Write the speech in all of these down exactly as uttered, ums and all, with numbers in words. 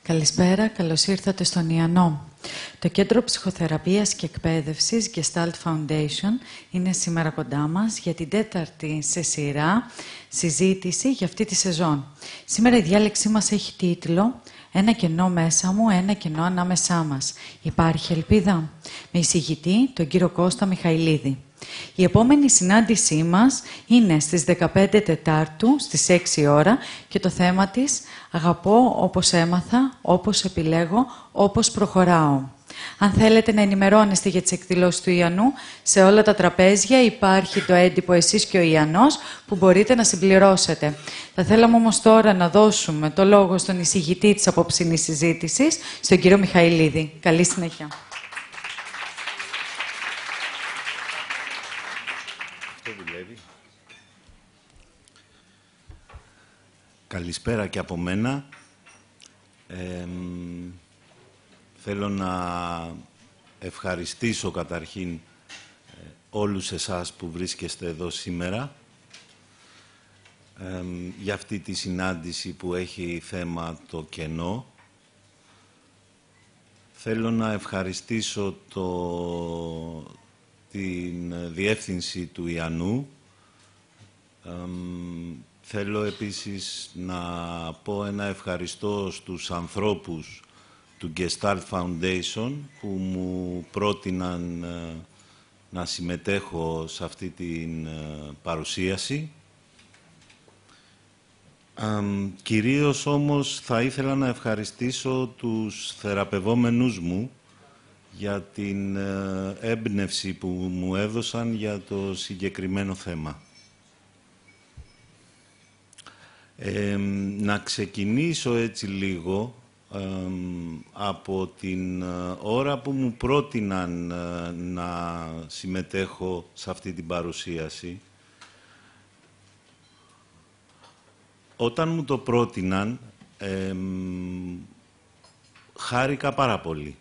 Καλησπέρα, καλώς ήρθατε στον Ιαννό. Το Κέντρο Ψυχοθεραπείας και Εκπαίδευσης Gestalt Foundation είναι σήμερα κοντά μας για την τέταρτη σε σειρά συζήτηση για αυτή τη σεζόν. Σήμερα η διάλεξή μας έχει τίτλο «Ένα κενό μέσα μου, ένα κενό ανάμεσά μας. Υπάρχει ελπίδα?» με εισηγητή τον κύριο Κώστα Μιχαηλίδη. Η επόμενη συνάντησή μας είναι στις δεκαπέντε Τετάρτου, στις έξι ώρα και το θέμα της «Αγαπώ όπως έμαθα, όπως επιλέγω, όπως προχωράω». Αν θέλετε να ενημερώνεστε για τις εκδηλώσεις του Ιαννού, σε όλα τα τραπέζια υπάρχει το έντυπο «Εσείς και ο Ιαννός» που μπορείτε να συμπληρώσετε. Θα θέλαμε όμως τώρα να δώσουμε το λόγο στον εισηγητή της απόψινής συζήτησης, στον κύριο Μιχαηλίδη. Καλή συνέχεια. Καλησπέρα και από μένα. Ε, θέλω να ευχαριστήσω καταρχήν ε, όλους εσάς που βρίσκεστε εδώ σήμερα ε, για αυτή τη συνάντηση που έχει θέμα το κενό. Θέλω να ευχαριστήσω το, την διεύθυνση του Ιαννού. Ε, Θέλω επίσης να πω ένα ευχαριστώ στους ανθρώπους του Gestalt Foundation που μου πρότειναν να συμμετέχω σε αυτή την παρουσίαση. Κυρίως όμως θα ήθελα να ευχαριστήσω τους θεραπευόμενους μου για την έμπνευση που μου έδωσαν για το συγκεκριμένο θέμα. Ε, να ξεκινήσω έτσι λίγο ε, από την ε, ώρα που μου πρότειναν ε, να συμμετέχω σε αυτή την παρουσίαση. Όταν μου το πρότειναν, ε, χάρηκα πάρα πολύ.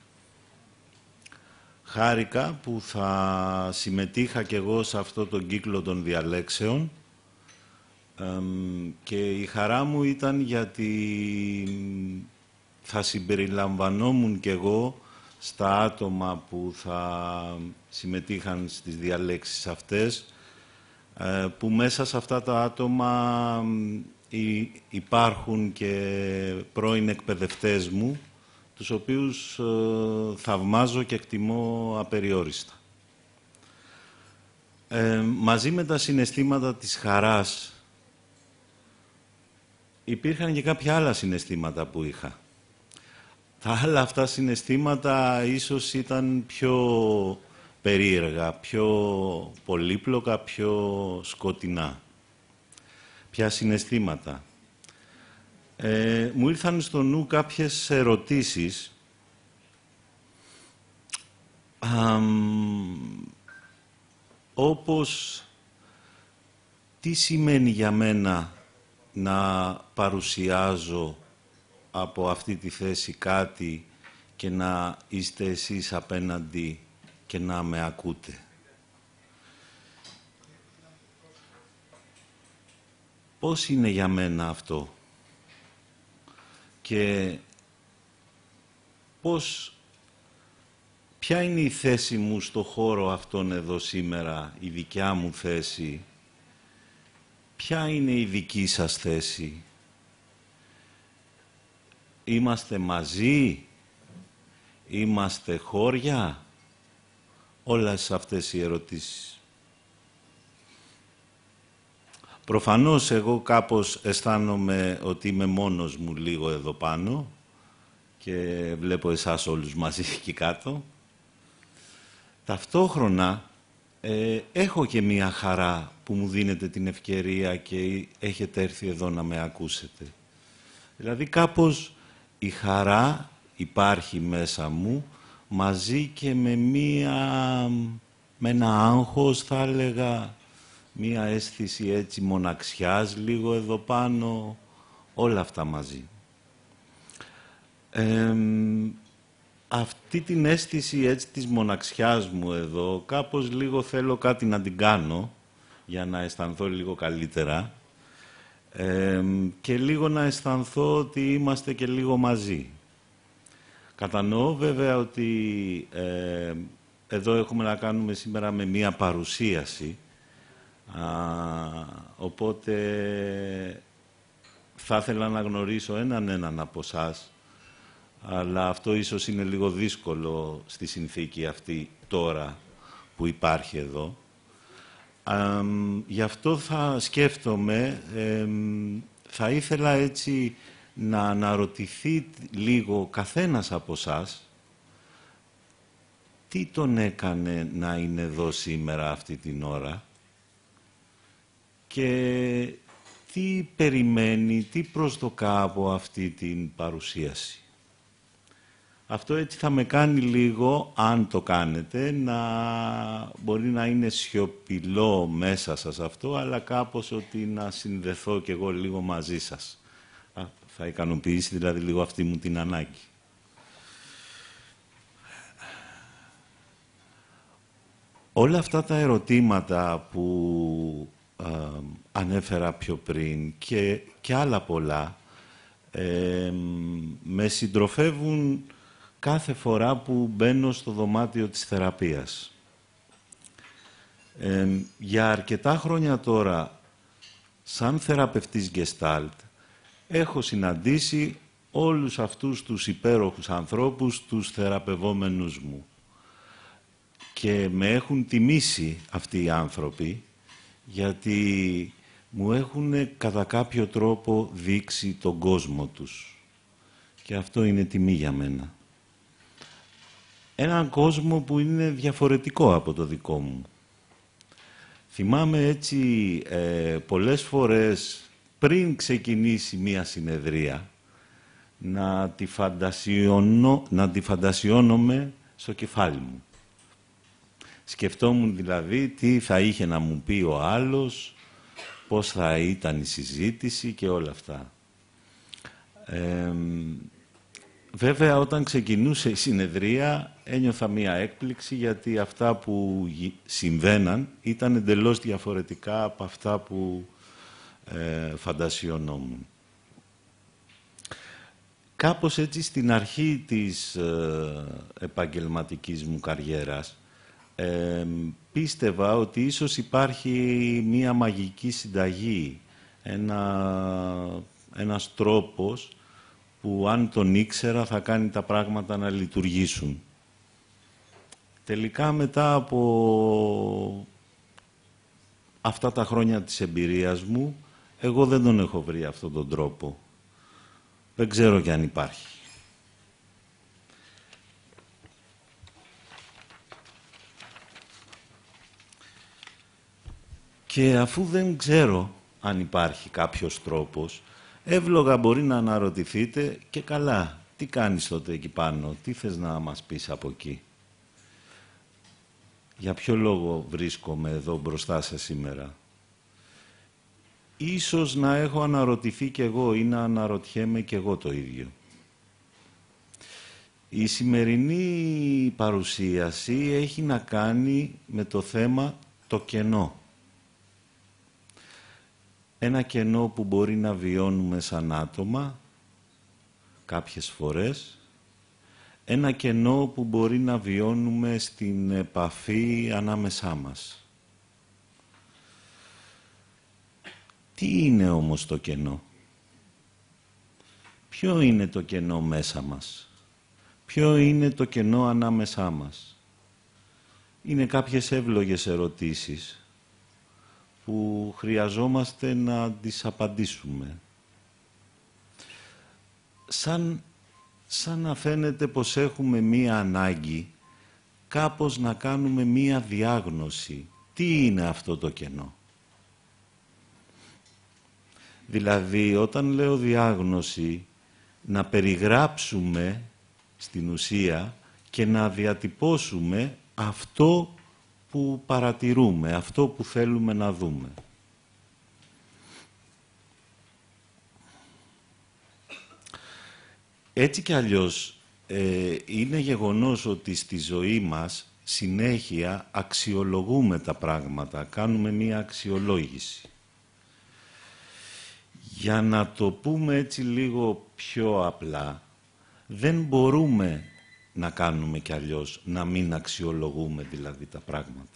Χάρηκα που θα συμμετείχα κι εγώ σε αυτό τον κύκλο των διαλέξεων. Και η χαρά μου ήταν γιατί θα συμπεριλαμβανόμουν κι εγώ στα άτομα που θα συμμετείχαν στις διαλέξεις αυτές, που μέσα σε αυτά τα άτομα υπάρχουν και πρώην εκπαιδευτές μου, τους οποίους θαυμάζω και εκτιμώ απεριόριστα. Ε, μαζί με τα συναισθήματα της χαράς υπήρχαν και κάποια άλλα συναισθήματα που είχα. Τα άλλα αυτά συναισθήματα ίσως ήταν πιο περίεργα, πιο πολύπλοκα, πιο σκοτεινά. Ποια συναισθήματα. Ε, μου ήρθαν στο νου κάποιες ερωτήσεις. Α, όπως τι σημαίνει για μένα να παρουσιάζω από αυτή τη θέση κάτι και να είστε εσείς απέναντι και να με ακούτε. Πώς είναι για μένα αυτό και πώς, ποια είναι η θέση μου στο χώρο αυτόν εδώ σήμερα, η δικιά μου θέση. Ποια είναι η δική σας θέση? Είμαστε μαζί? Είμαστε χώρια? Όλες αυτές οι ερωτήσεις. Προφανώς εγώ κάπως αισθάνομαι ότι είμαι μόνος μου λίγο εδώ πάνω και βλέπω εσάς όλους μαζί εκεί κάτω. Ταυτόχρονα ε, έχω και μία χαρά που μου δίνετε την ευκαιρία και έχετε έρθει εδώ να με ακούσετε. Δηλαδή κάπως η χαρά υπάρχει μέσα μου μαζί και με μία, με ένα άγχος θα έλεγα, μία αίσθηση έτσι μοναξιάς λίγο εδώ πάνω, όλα αυτά μαζί. Ε, αυτή την αίσθηση έτσι της μοναξιάς μου εδώ, κάπως λίγο θέλω κάτι να την κάνω, για να αισθανθώ λίγο καλύτερα ε, και λίγο να αισθανθώ ότι είμαστε και λίγο μαζί. Κατανοώ βέβαια ότι ε, εδώ έχουμε να κάνουμε σήμερα με μία παρουσίαση, α, οπότε θα ήθελα να γνωρίσω έναν έναν από εσάς, αλλά αυτό ίσως είναι λίγο δύσκολο στη συνθήκη αυτή τώρα που υπάρχει εδώ. Α, γι' αυτό θα σκέφτομαι, ε, θα ήθελα έτσι να αναρωτηθεί λίγο καθένας από εσάς τι τον έκανε να είναι εδώ σήμερα αυτή την ώρα και τι περιμένει, τι προσδοκά από αυτή την παρουσίαση. Αυτό έτσι θα με κάνει λίγο, αν το κάνετε, να μπορεί να είναι σιωπηλό μέσα σας αυτό, αλλά κάπως ότι να συνδεθώ κι εγώ λίγο μαζί σας. Θα ικανοποιήσει δηλαδή λίγο αυτή μου την ανάγκη. Όλα αυτά τα ερωτήματα που ε, ανέφερα πιο πριν και, και άλλα πολλά ε, με συντροφεύουν κάθε φορά που μπαίνω στο δωμάτιο της θεραπείας. Ε, για αρκετά χρόνια τώρα, σαν θεραπευτής Gestalt, έχω συναντήσει όλους αυτούς τους υπέροχους ανθρώπους, τους θεραπευόμενους μου. Και με έχουν τιμήσει αυτοί οι άνθρωποι, γιατί μου έχουν κατά κάποιο τρόπο δείξει τον κόσμο τους. Και αυτό είναι τιμή για μένα. Έναν κόσμο που είναι διαφορετικό από το δικό μου. Θυμάμαι έτσι ε, πολλές φορές πριν ξεκινήσει μία συνεδρία να τη, φαντασιώνω, να τη φαντασιώνομαι στο κεφάλι μου. Σκεφτόμουν δηλαδή τι θα είχε να μου πει ο άλλος, πώς θα ήταν η συζήτηση και όλα αυτά. Ε, βέβαια, όταν ξεκινούσε η συνεδρία, ένιωθα μία έκπληξη, γιατί αυτά που συμβαίναν ήταν εντελώς διαφορετικά από αυτά που ε, φαντασιωνόμουν. Κάπως έτσι στην αρχή της ε, επαγγελματικής μου καριέρας, Ε, πίστευα ότι ίσως υπάρχει μία μαγική συνταγή, ένα, ένας τρόπος που αν τον ήξερα θα κάνει τα πράγματα να λειτουργήσουν. Τελικά μετά από αυτά τα χρόνια της εμπειρίας μου, εγώ δεν τον έχω βρει αυτόν τον τρόπο. Δεν ξέρω κι αν υπάρχει. Και αφού δεν ξέρω αν υπάρχει κάποιος τρόπος, εύλογα μπορεί να αναρωτηθείτε και καλά, τι κάνεις τότε εκεί πάνω, τι θες να μας πεις από εκεί. Για ποιο λόγο βρίσκομαι εδώ μπροστά σας σήμερα. Ίσως να έχω αναρωτηθεί κι εγώ ή να αναρωτιέμαι κι εγώ το ίδιο. Η σημερινή παρουσίαση έχει να κάνει με το θέμα το κενό. Ένα κενό που μπορεί να βιώνουμε σαν άτομα κάποιες φορές, ένα κενό που μπορεί να βιώνουμε στην επαφή ανάμεσά μας. Τι είναι όμως το κενό? Ποιο είναι το κενό μέσα μας? Ποιο είναι το κενό ανάμεσά μας? Είναι κάποιες εύλογες ερωτήσεις που χρειαζόμαστε να τις απαντήσουμε. Σαν, σαν να φαίνεται πως έχουμε μία ανάγκη κάπως να κάνουμε μία διάγνωση. Τι είναι αυτό το κενό? Δηλαδή, όταν λέω διάγνωση, να περιγράψουμε στην ουσία και να διατυπώσουμε αυτό που παρατηρούμε, αυτό που θέλουμε να δούμε. Έτσι κι αλλιώς, ε, είναι γεγονός ότι στη ζωή μας συνέχεια αξιολογούμε τα πράγματα, κάνουμε μία αξιολόγηση. Για να το πούμε έτσι λίγο πιο απλά, δεν μπορούμε να κάνουμε κι αλλιώς, να μην αξιολογούμε δηλαδή τα πράγματα.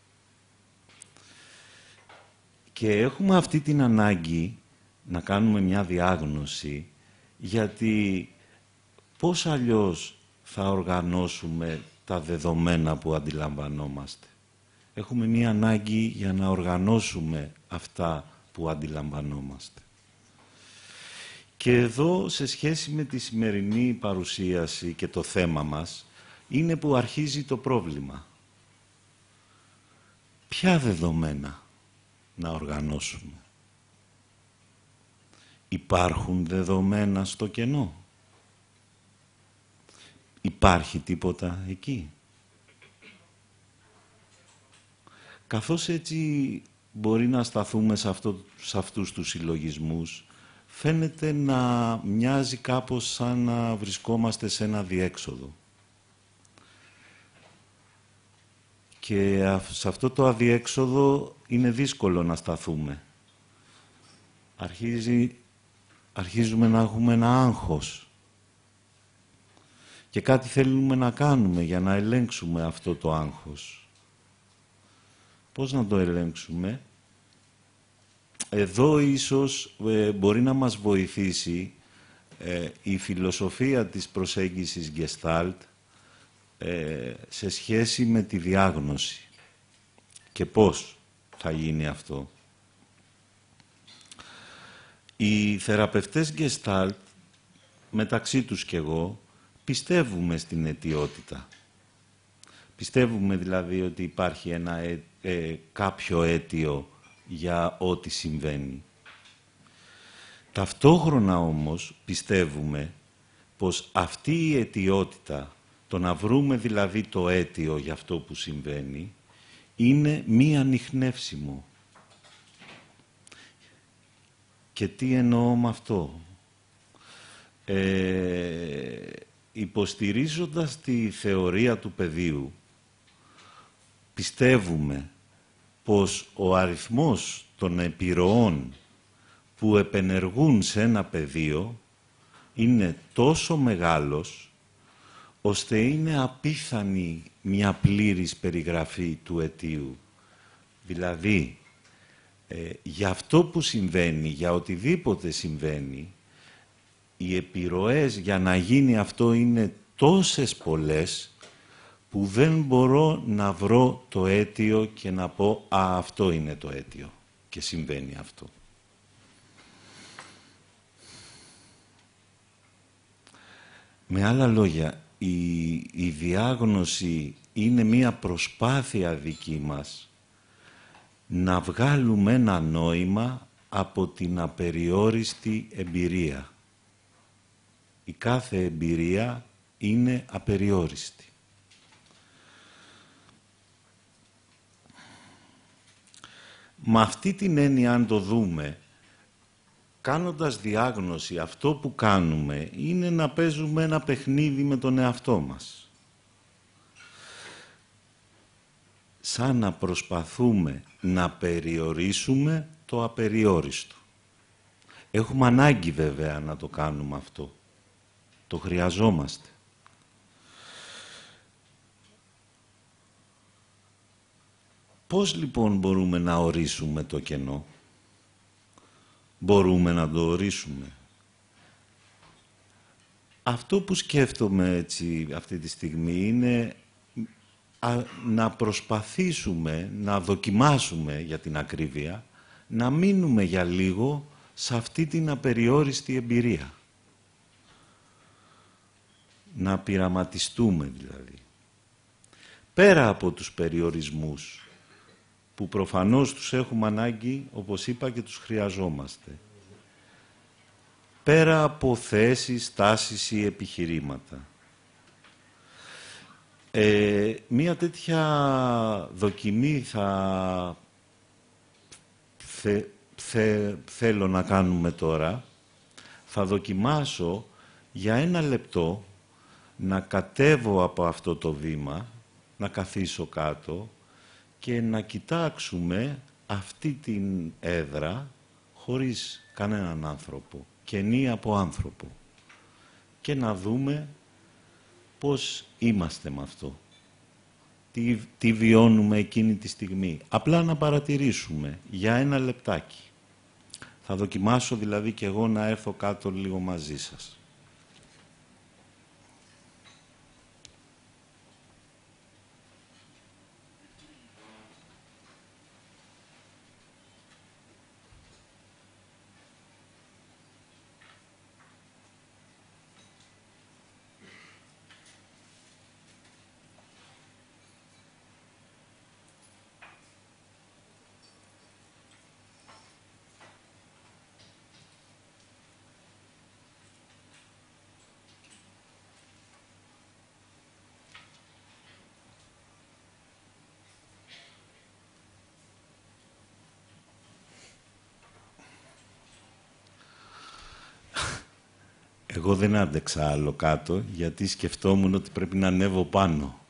Και έχουμε αυτή την ανάγκη να κάνουμε μια διάγνωση, γιατί πώς αλλιώς θα οργανώσουμε τα δεδομένα που αντιλαμβανόμαστε. Έχουμε μια ανάγκη για να οργανώσουμε αυτά που αντιλαμβανόμαστε. Και εδώ, σε σχέση με τη σημερινή παρουσίαση και το θέμα μας, είναι που αρχίζει το πρόβλημα. Ποια δεδομένα να οργανώσουμε? Υπάρχουν δεδομένα στο κενό? Υπάρχει τίποτα εκεί? Καθώς έτσι μπορεί να σταθούμε σε, αυτό, σε αυτούς τους συλλογισμούς, φαίνεται να μοιάζει κάπως σαν να βρισκόμαστε σε ένα διέξοδο. Και σε αυτό το αδιέξοδο είναι δύσκολο να σταθούμε. Αρχίζει, αρχίζουμε να έχουμε ένα άγχος. Και κάτι θέλουμε να κάνουμε για να ελέγξουμε αυτό το άγχος. Πώς να το ελέγξουμε? Εδώ ίσως ε, μπορεί να μας βοηθήσει ε, η φιλοσοφία της προσέγγισης Gestalt ε, σε σχέση με τη διάγνωση. Και πώς θα γίνει αυτό? Οι θεραπευτές Gestalt, μεταξύ τους κι εγώ, πιστεύουμε στην αιτιότητα. Πιστεύουμε δηλαδή ότι υπάρχει ένα ε, ε, κάποιο αίτιο για ό,τι συμβαίνει. Ταυτόχρονα όμως πιστεύουμε πως αυτή η αιτιότητα, το να βρούμε δηλαδή το αίτιο για αυτό που συμβαίνει, είναι μη ανιχνεύσιμο. Και τι εννοώ με αυτό? Ε, υποστηρίζοντας τη θεωρία του πεδίου, πιστεύουμε πως ο αριθμός των επιρροών που επενεργούν σε ένα πεδίο είναι τόσο μεγάλος, ώστε είναι απίθανη μια πλήρης περιγραφή του αιτίου. Δηλαδή, ε, για αυτό που συμβαίνει, για οτιδήποτε συμβαίνει, οι επιρροές για να γίνει αυτό είναι τόσες πολλές, που δεν μπορώ να βρω το αίτιο και να πω «Α, αυτό είναι το αίτιο» και συμβαίνει αυτό. Με άλλα λόγια, η, η διάγνωση είναι μία προσπάθεια δική μας να βγάλουμε ένα νόημα από την απεριόριστη εμπειρία. Η κάθε εμπειρία είναι απεριόριστη. Με αυτή την έννοια, αν το δούμε, κάνοντας διάγνωση, αυτό που κάνουμε είναι να παίζουμε ένα παιχνίδι με τον εαυτό μας. Σαν να προσπαθούμε να περιορίσουμε το απεριόριστο. Έχουμε ανάγκη βέβαια να το κάνουμε αυτό. Το χρειαζόμαστε. Πώς λοιπόν μπορούμε να ορίσουμε το κενό? Μπορούμε να το ορίσουμε. Αυτό που σκέφτομαι έτσι αυτή τη στιγμή είναι α, να προσπαθήσουμε, να δοκιμάσουμε για την ακρίβεια, να μείνουμε για λίγο σε αυτή την απεριόριστη εμπειρία. Να πειραματιστούμε δηλαδή. Πέρα από τους περιορισμούς, που προφανώς τους έχουμε ανάγκη, όπως είπα, και τους χρειαζόμαστε. Πέρα από θέσεις, τάσεις ή επιχειρήματα. Ε, μία τέτοια δοκιμή θα θε, θε, θέλω να κάνουμε τώρα. Θα δοκιμάσω για ένα λεπτό να κατέβω από αυτό το βήμα, να καθίσω κάτω και να κοιτάξουμε αυτή την έδρα χωρίς κανέναν άνθρωπο, κενή από άνθρωπο. και να δούμε πώς είμαστε με αυτό. Τι, τι βιώνουμε εκείνη τη στιγμή. Απλά να παρατηρήσουμε για ένα λεπτάκι. Θα δοκιμάσω δηλαδή και εγώ να έρθω κάτω λίγο μαζί σας. Εγώ δεν άντεξα άλλο κάτω, γιατί σκεφτόμουν ότι πρέπει να ανέβω πάνω.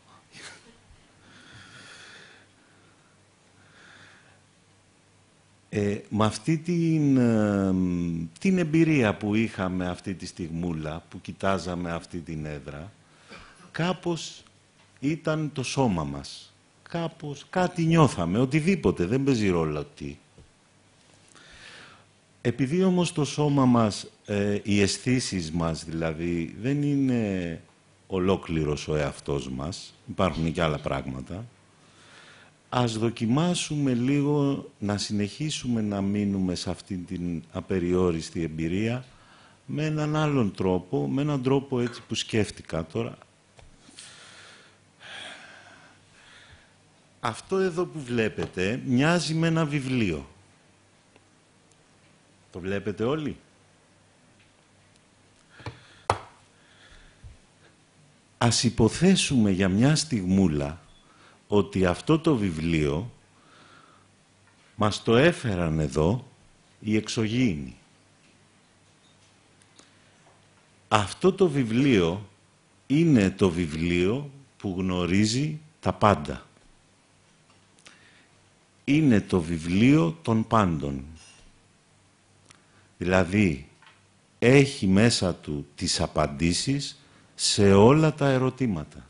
Ε, με αυτή την, ε, την εμπειρία που είχαμε αυτή τη στιγμούλα, που κοιτάζαμε αυτή την έδρα, κάπως ήταν το σώμα μας. Κάπως κάτι νιώθαμε, οτιδήποτε, δεν παίζει ρόλο τι. Επειδή όμως το σώμα μας, ε, οι αισθήσεις μας δηλαδή, δεν είναι ολόκληρος ο εαυτός μας, υπάρχουν και άλλα πράγματα, ας δοκιμάσουμε λίγο να συνεχίσουμε να μείνουμε σε αυτή την απεριόριστη εμπειρία με έναν άλλον τρόπο, με έναν τρόπο έτσι που σκέφτηκα τώρα. Αυτό εδώ που βλέπετε μοιάζει με ένα βιβλίο. Το βλέπετε όλοι? Ας υποθέσουμε για μια στιγμούλα ότι αυτό το βιβλίο μας το έφεραν εδώ οι εξωγήινοι. Αυτό το βιβλίο είναι το βιβλίο που γνωρίζει τα πάντα. Είναι το βιβλίο των πάντων. Δηλαδή, έχει μέσα του τις απαντήσεις σε όλα τα ερωτήματα.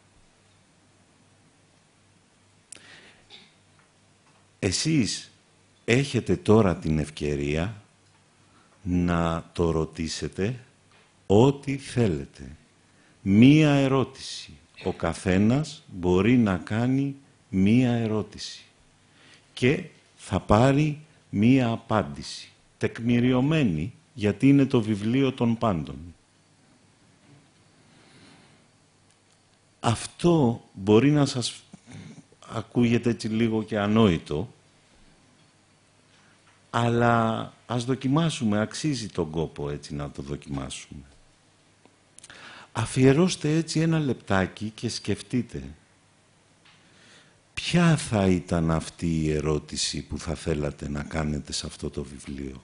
Εσείς έχετε τώρα την ευκαιρία να το ρωτήσετε ό,τι θέλετε. Μία ερώτηση. Ο καθένας μπορεί να κάνει μία ερώτηση και θα πάρει μία απάντηση. Τεκμηριωμένη, γιατί είναι το βιβλίο των πάντων. Αυτό μπορεί να σας ακούγεται έτσι λίγο και ανόητο, αλλά ας δοκιμάσουμε, αξίζει τον κόπο έτσι να το δοκιμάσουμε. Αφιερώστε έτσι ένα λεπτάκι και σκεφτείτε ποια θα ήταν αυτή η ερώτηση που θα θέλατε να κάνετε σε αυτό το βιβλίο.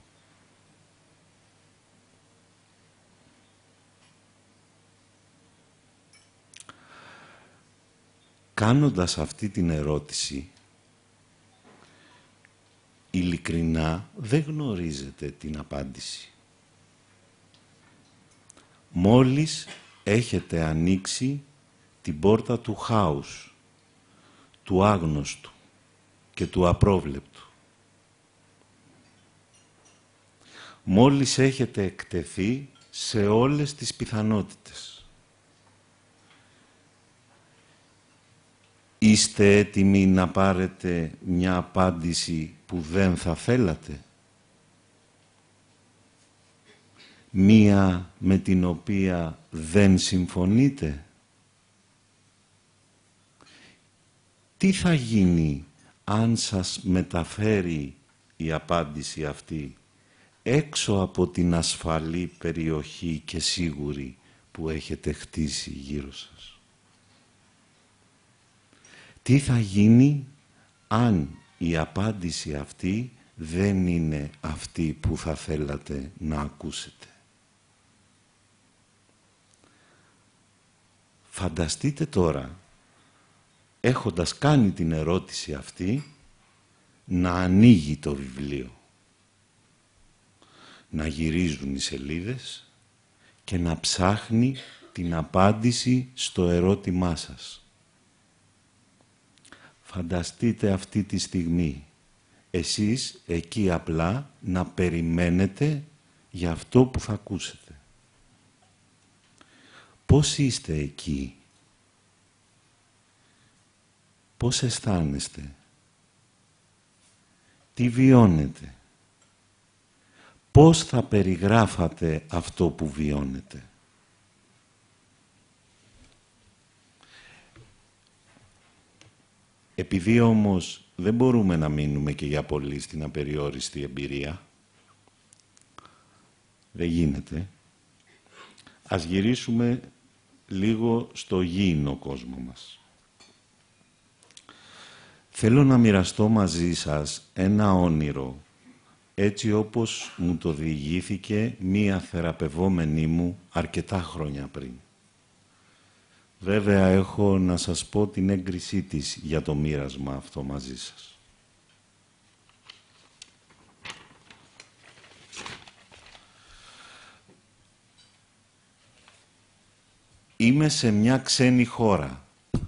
Κάνοντας αυτή την ερώτηση, ειλικρινά δεν γνωρίζετε την απάντηση. Μόλις έχετε ανοίξει την πόρτα του χάους, του άγνωστου και του απρόβλεπτου. Μόλις έχετε εκτεθεί σε όλες τις πιθανότητες. Είστε έτοιμοι να πάρετε μια απάντηση που δεν θα θέλατε? Μία με την οποία δεν συμφωνείτε? Τι θα γίνει αν σας μεταφέρει η απάντηση αυτή έξω από την ασφαλή περιοχή και σίγουρη που έχετε χτίσει γύρω σας? Τι θα γίνει αν η απάντηση αυτή δεν είναι αυτή που θα θέλατε να ακούσετε? Φανταστείτε τώρα, έχοντας κάνει την ερώτηση αυτή, να ανοίγει το βιβλίο. Να γυρίζουν οι σελίδες και να ψάχνει την απάντηση στο ερώτημά σας. Φανταστείτε αυτή τη στιγμή, εσείς εκεί απλά να περιμένετε για αυτό που θα ακούσετε. Πώς είστε εκεί? Πώς αισθάνεστε? Τι βιώνετε? Πώς θα περιγράφατε αυτό που βιώνετε? Επειδή όμως δεν μπορούμε να μείνουμε και για πολύ στην απεριόριστη εμπειρία, δεν γίνεται, ας γυρίσουμε λίγο στο γήινο κόσμο μας. Θέλω να μοιραστώ μαζί σας ένα όνειρο, έτσι όπως μου το διηγήθηκε μία θεραπευόμενή μου αρκετά χρόνια πριν. Βέβαια, έχω να σας πω την έγκρισή της για το μοίρασμα αυτό μαζί σας. Είμαι σε μια ξένη χώρα.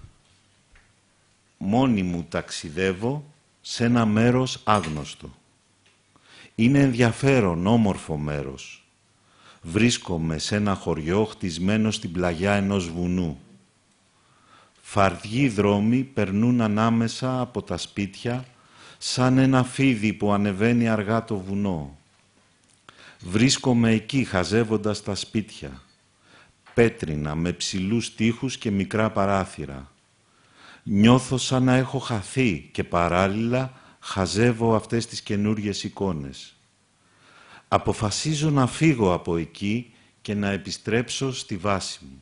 Μόνη μου ταξιδεύω σε ένα μέρος άγνωστο. Είναι ενδιαφέρον, όμορφο μέρος. Βρίσκομαι σε ένα χωριό χτισμένο στην πλαγιά ενός βουνού. Φαρδιοί δρόμοι περνούν ανάμεσα από τα σπίτια σαν ένα φίδι που ανεβαίνει αργά το βουνό. Βρίσκομαι εκεί χαζεύοντας τα σπίτια, πέτρινα με ψηλούς τοίχους και μικρά παράθυρα. Νιώθω σαν να έχω χαθεί και παράλληλα χαζεύω αυτές τις καινούριες εικόνες. Αποφασίζω να φύγω από εκεί και να επιστρέψω στη βάση μου.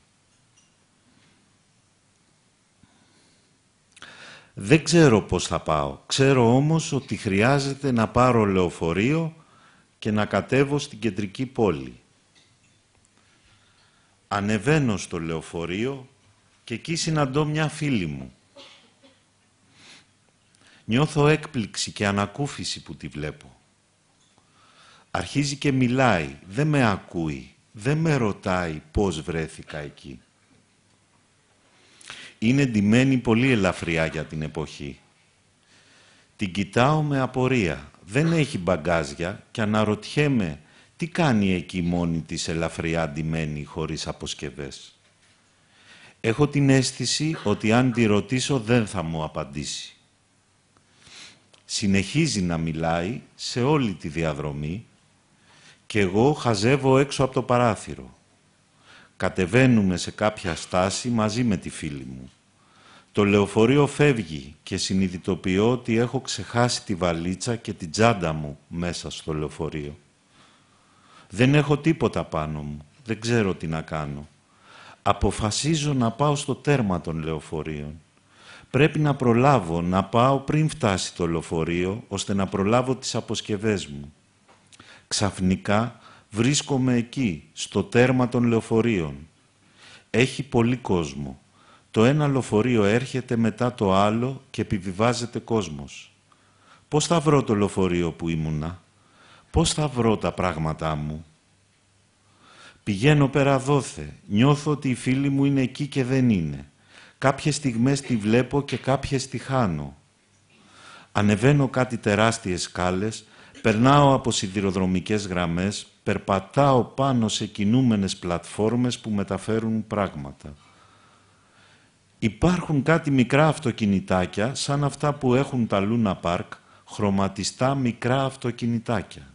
Δεν ξέρω πώς θα πάω. Ξέρω όμως ότι χρειάζεται να πάρω λεωφορείο και να κατέβω στην κεντρική πόλη. Ανεβαίνω στο λεωφορείο και εκεί συναντώ μια φίλη μου. Νιώθω έκπληξη και ανακούφιση που τη βλέπω. Αρχίζει και μιλάει, δεν με ακούει, δεν με ρωτάει πώς βρέθηκα εκεί. Είναι ντυμένη πολύ ελαφριά για την εποχή. Την κοιτάω με απορία, δεν έχει μπαγκάζια και αναρωτιέμαι τι κάνει εκεί μόνη της ελαφριά ντυμένη χωρίς αποσκευές. Έχω την αίσθηση ότι αν τη ρωτήσω δεν θα μου απαντήσει. Συνεχίζει να μιλάει σε όλη τη διαδρομή και εγώ χαζεύω έξω από το παράθυρο. Κατεβαίνουμε σε κάποια στάση μαζί με τη φίλη μου. Το λεωφορείο φεύγει και συνειδητοποιώ ότι έχω ξεχάσει τη βαλίτσα και την τσάντα μου μέσα στο λεωφορείο. Δεν έχω τίποτα πάνω μου, δεν ξέρω τι να κάνω. Αποφασίζω να πάω στο τέρμα των λεωφορείων. Πρέπει να προλάβω να πάω πριν φτάσει το λεωφορείο, ώστε να προλάβω τις αποσκευές μου. Ξαφνικά βρίσκομαι εκεί, στο τέρμα των λεωφορείων. Έχει πολύ κόσμο. Το ένα λεωφορείο έρχεται μετά το άλλο και επιβιβάζεται κόσμος. Πώς θα βρω το λεωφορείο που ήμουνα? Πώς θα βρω τα πράγματά μου? Πηγαίνω πέρα δόθε. Νιώθω ότι η φίλη μου είναι εκεί και δεν είναι. Κάποιες στιγμές τη βλέπω και κάποιες τη χάνω. Ανεβαίνω κάτι τεράστιες σκάλες, περνάω από σιδηροδρομικές γραμμές, περπατάω πάνω σε κινούμενες πλατφόρμες που μεταφέρουν πράγματα. Υπάρχουν κάτι μικρά αυτοκινητάκια, σαν αυτά που έχουν τα Λούνα Πάρκ, χρωματιστά μικρά αυτοκινητάκια.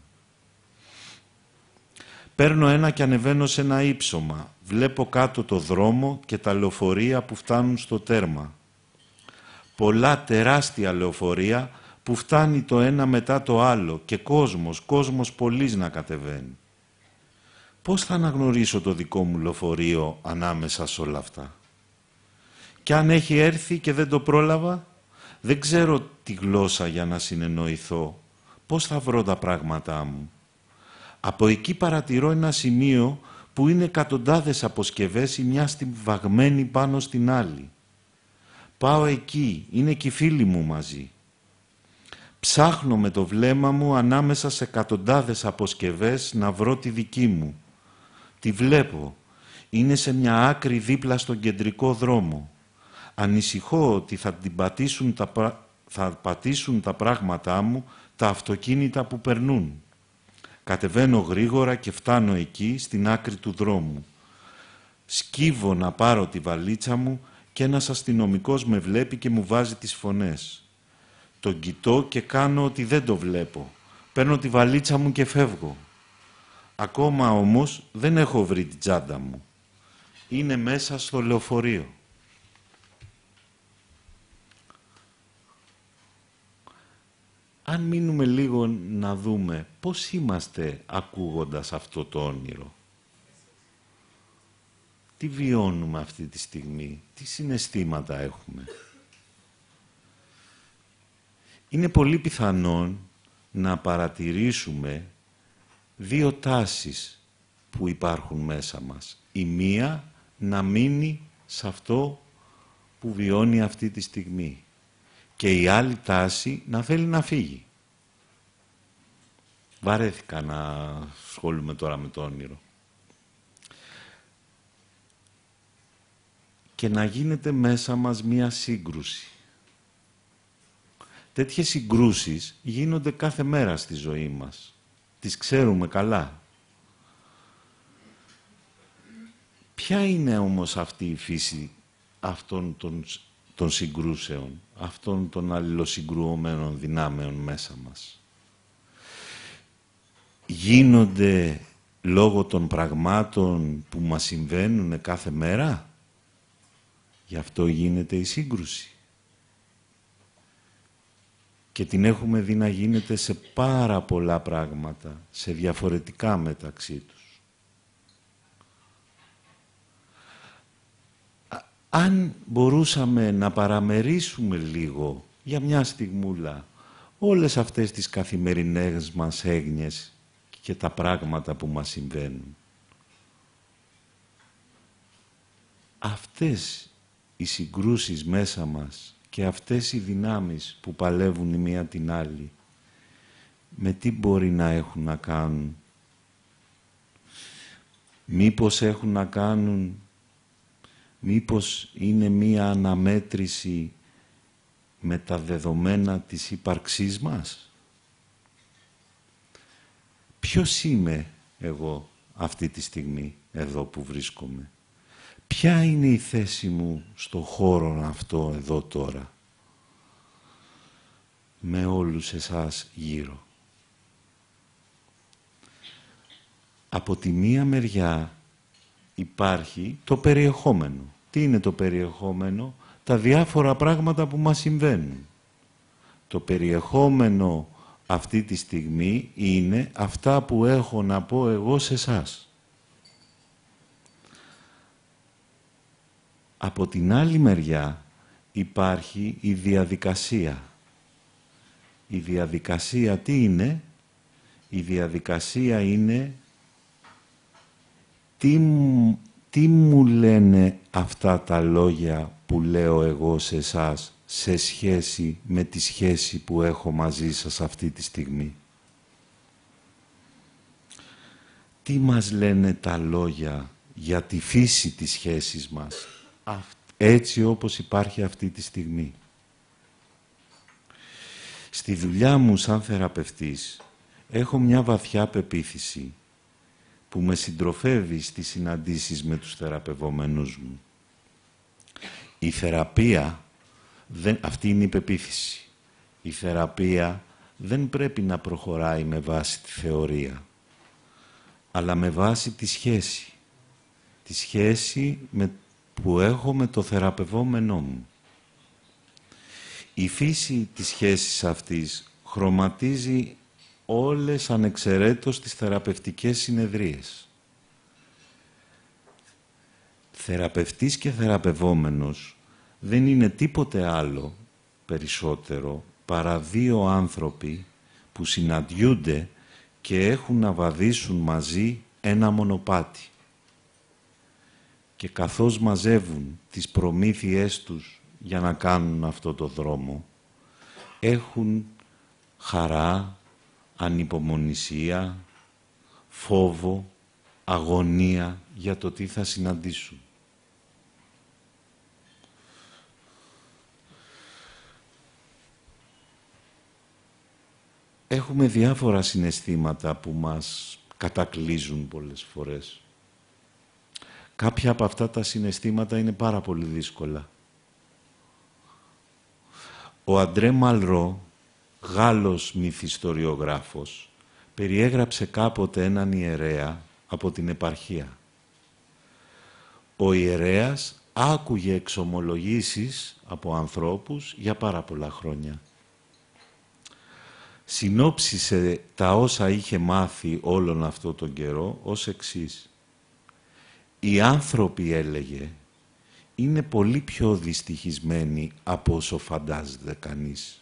Παίρνω ένα και ανεβαίνω σε ένα ύψωμα. Βλέπω κάτω το δρόμο και τα λεωφορεία που φτάνουν στο τέρμα. Πολλά τεράστια λεωφορεία που φτάνει το ένα μετά το άλλο και κόσμος, κόσμος πολύς να κατεβαίνει. Πώς θα αναγνωρίσω το δικό μου λεωφορείο ανάμεσα σε όλα αυτά? Κι αν έχει έρθει και δεν το πρόλαβα, δεν ξέρω τη γλώσσα για να συνεννοηθώ. Πώς θα βρω τα πράγματά μου? Από εκεί παρατηρώ ένα σημείο που είναι εκατοντάδες αποσκευές η μια στιβαγμένη πάνω στην άλλη. Πάω εκεί, είναι και οι φίλοι μου μαζί. Ψάχνω με το βλέμμα μου ανάμεσα σε εκατοντάδες αποσκευές να βρω τη δική μου. Τη βλέπω. Είναι σε μια άκρη δίπλα στον κεντρικό δρόμο. Ανησυχώ ότι θα την πατήσουν τα, θα πατήσουν τα πράγματά μου τα αυτοκίνητα που περνούν. Κατεβαίνω γρήγορα και φτάνω εκεί, στην άκρη του δρόμου. Σκύβω να πάρω τη βαλίτσα μου και ένας αστυνομικός με βλέπει και μου βάζει τις φωνές. Τον κοιτώ και κάνω ότι δεν το βλέπω. Παίρνω τη βαλίτσα μου και φεύγω. Ακόμα όμως δεν έχω βρει την τσάντα μου. Είναι μέσα στο λεωφορείο. Αν μείνουμε λίγο να δούμε πώς είμαστε ακούγοντας αυτό το όνειρο. Τι βιώνουμε αυτή τη στιγμή, τι συναισθήματα έχουμε. Είναι πολύ πιθανόν να παρατηρήσουμε δύο τάσεις που υπάρχουν μέσα μας. Η μία να μείνει σε αυτό που βιώνει αυτή τη στιγμή και η άλλη τάση να θέλει να φύγει. Βαρέθηκα να ασχολούμαι τώρα με το όνειρο. Και να γίνεται μέσα μας μία σύγκρουση. Τέτοιες συγκρούσεις γίνονται κάθε μέρα στη ζωή μας. Τις ξέρουμε καλά. Ποια είναι όμως αυτή η φύση αυτών των, των συγκρούσεων, αυτών των αλληλοσυγκρουωμένων δυνάμεων μέσα μας? Γίνονται λόγω των πραγμάτων που μας συμβαίνουν κάθε μέρα? Γι' αυτό γίνεται η σύγκρουση. Και την έχουμε δει να γίνεται σε πάρα πολλά πράγματα, σε διαφορετικά μεταξύ τους. Αν μπορούσαμε να παραμερίσουμε λίγο, για μια στιγμούλα, όλες αυτές τις καθημερινές μας έγνοιες και τα πράγματα που μας συμβαίνουν. Αυτές οι συγκρούσεις μέσα μας και αυτές οι δυνάμεις που παλεύουν η μία την άλλη, με τι μπορεί να έχουν να κάνουν? Μήπως έχουν να κάνουν, μήπως είναι μία αναμέτρηση με τα δεδομένα της ύπαρξής μας? Ποιος είμαι εγώ αυτή τη στιγμή, εδώ που βρίσκομαι? Ποια είναι η θέση μου στο χώρο αυτό εδώ τώρα, με όλους εσάς γύρω? Από τη μία μεριά υπάρχει το περιεχόμενο. Τι είναι το περιεχόμενο? Τα διάφορα πράγματα που μας συμβαίνουν. Το περιεχόμενο αυτή τη στιγμή είναι αυτά που έχω να πω εγώ σε εσάς. Από την άλλη μεριά υπάρχει η διαδικασία. Η διαδικασία τι είναι? Η διαδικασία είναι τι, τι μου λένε αυτά τα λόγια που λέω εγώ σε εσάς σε σχέση με τη σχέση που έχω μαζί σας αυτή τη στιγμή. Τι μας λένε τα λόγια για τη φύση της σχέσης μας, έτσι όπως υπάρχει αυτή τη στιγμή. Στη δουλειά μου σαν θεραπευτής έχω μια βαθιά πεποίθηση που με συντροφεύει στις συναντήσεις με τους θεραπευόμενους μου. Η θεραπεία, δεν, αυτή είναι η πεποίθηση, η θεραπεία δεν πρέπει να προχωράει με βάση τη θεωρία, αλλά με βάση τη σχέση. Τη σχέση με, που έχω με το θεραπευόμενό μου. Η φύση της σχέσης αυτής χρωματίζει όλες ανεξαιρέτως τις θεραπευτικές συνεδρίες. Θεραπευτής και θεραπευόμενος δεν είναι τίποτε άλλο περισσότερο παρά δύο άνθρωποι που συναντιούνται και έχουν να βαδίσουν μαζί ένα μονοπάτι. Και καθώς μαζεύουν τις προμήθειές τους για να κάνουν αυτό το δρόμο, έχουν χαρά, ανυπομονησία, φόβο, αγωνία για το τι θα συναντήσουν. Έχουμε διάφορα συναισθήματα που μας κατακλείζουν πολλές φορές. Κάποια από αυτά τα συναισθήματα είναι πάρα πολύ δύσκολα. Ο Αντρέ Μαλρό, Γάλλος μυθιστοριογράφος, περιέγραψε κάποτε έναν ιερέα από την επαρχία. Ο ιερέας άκουγε εξομολογήσεις από ανθρώπους για πάρα πολλά χρόνια. Συνόψισε τα όσα είχε μάθει όλον αυτό τον καιρό ως εξής. Οι άνθρωποι, έλεγε, είναι πολύ πιο δυστυχισμένοι από όσο φαντάζεται κανείς.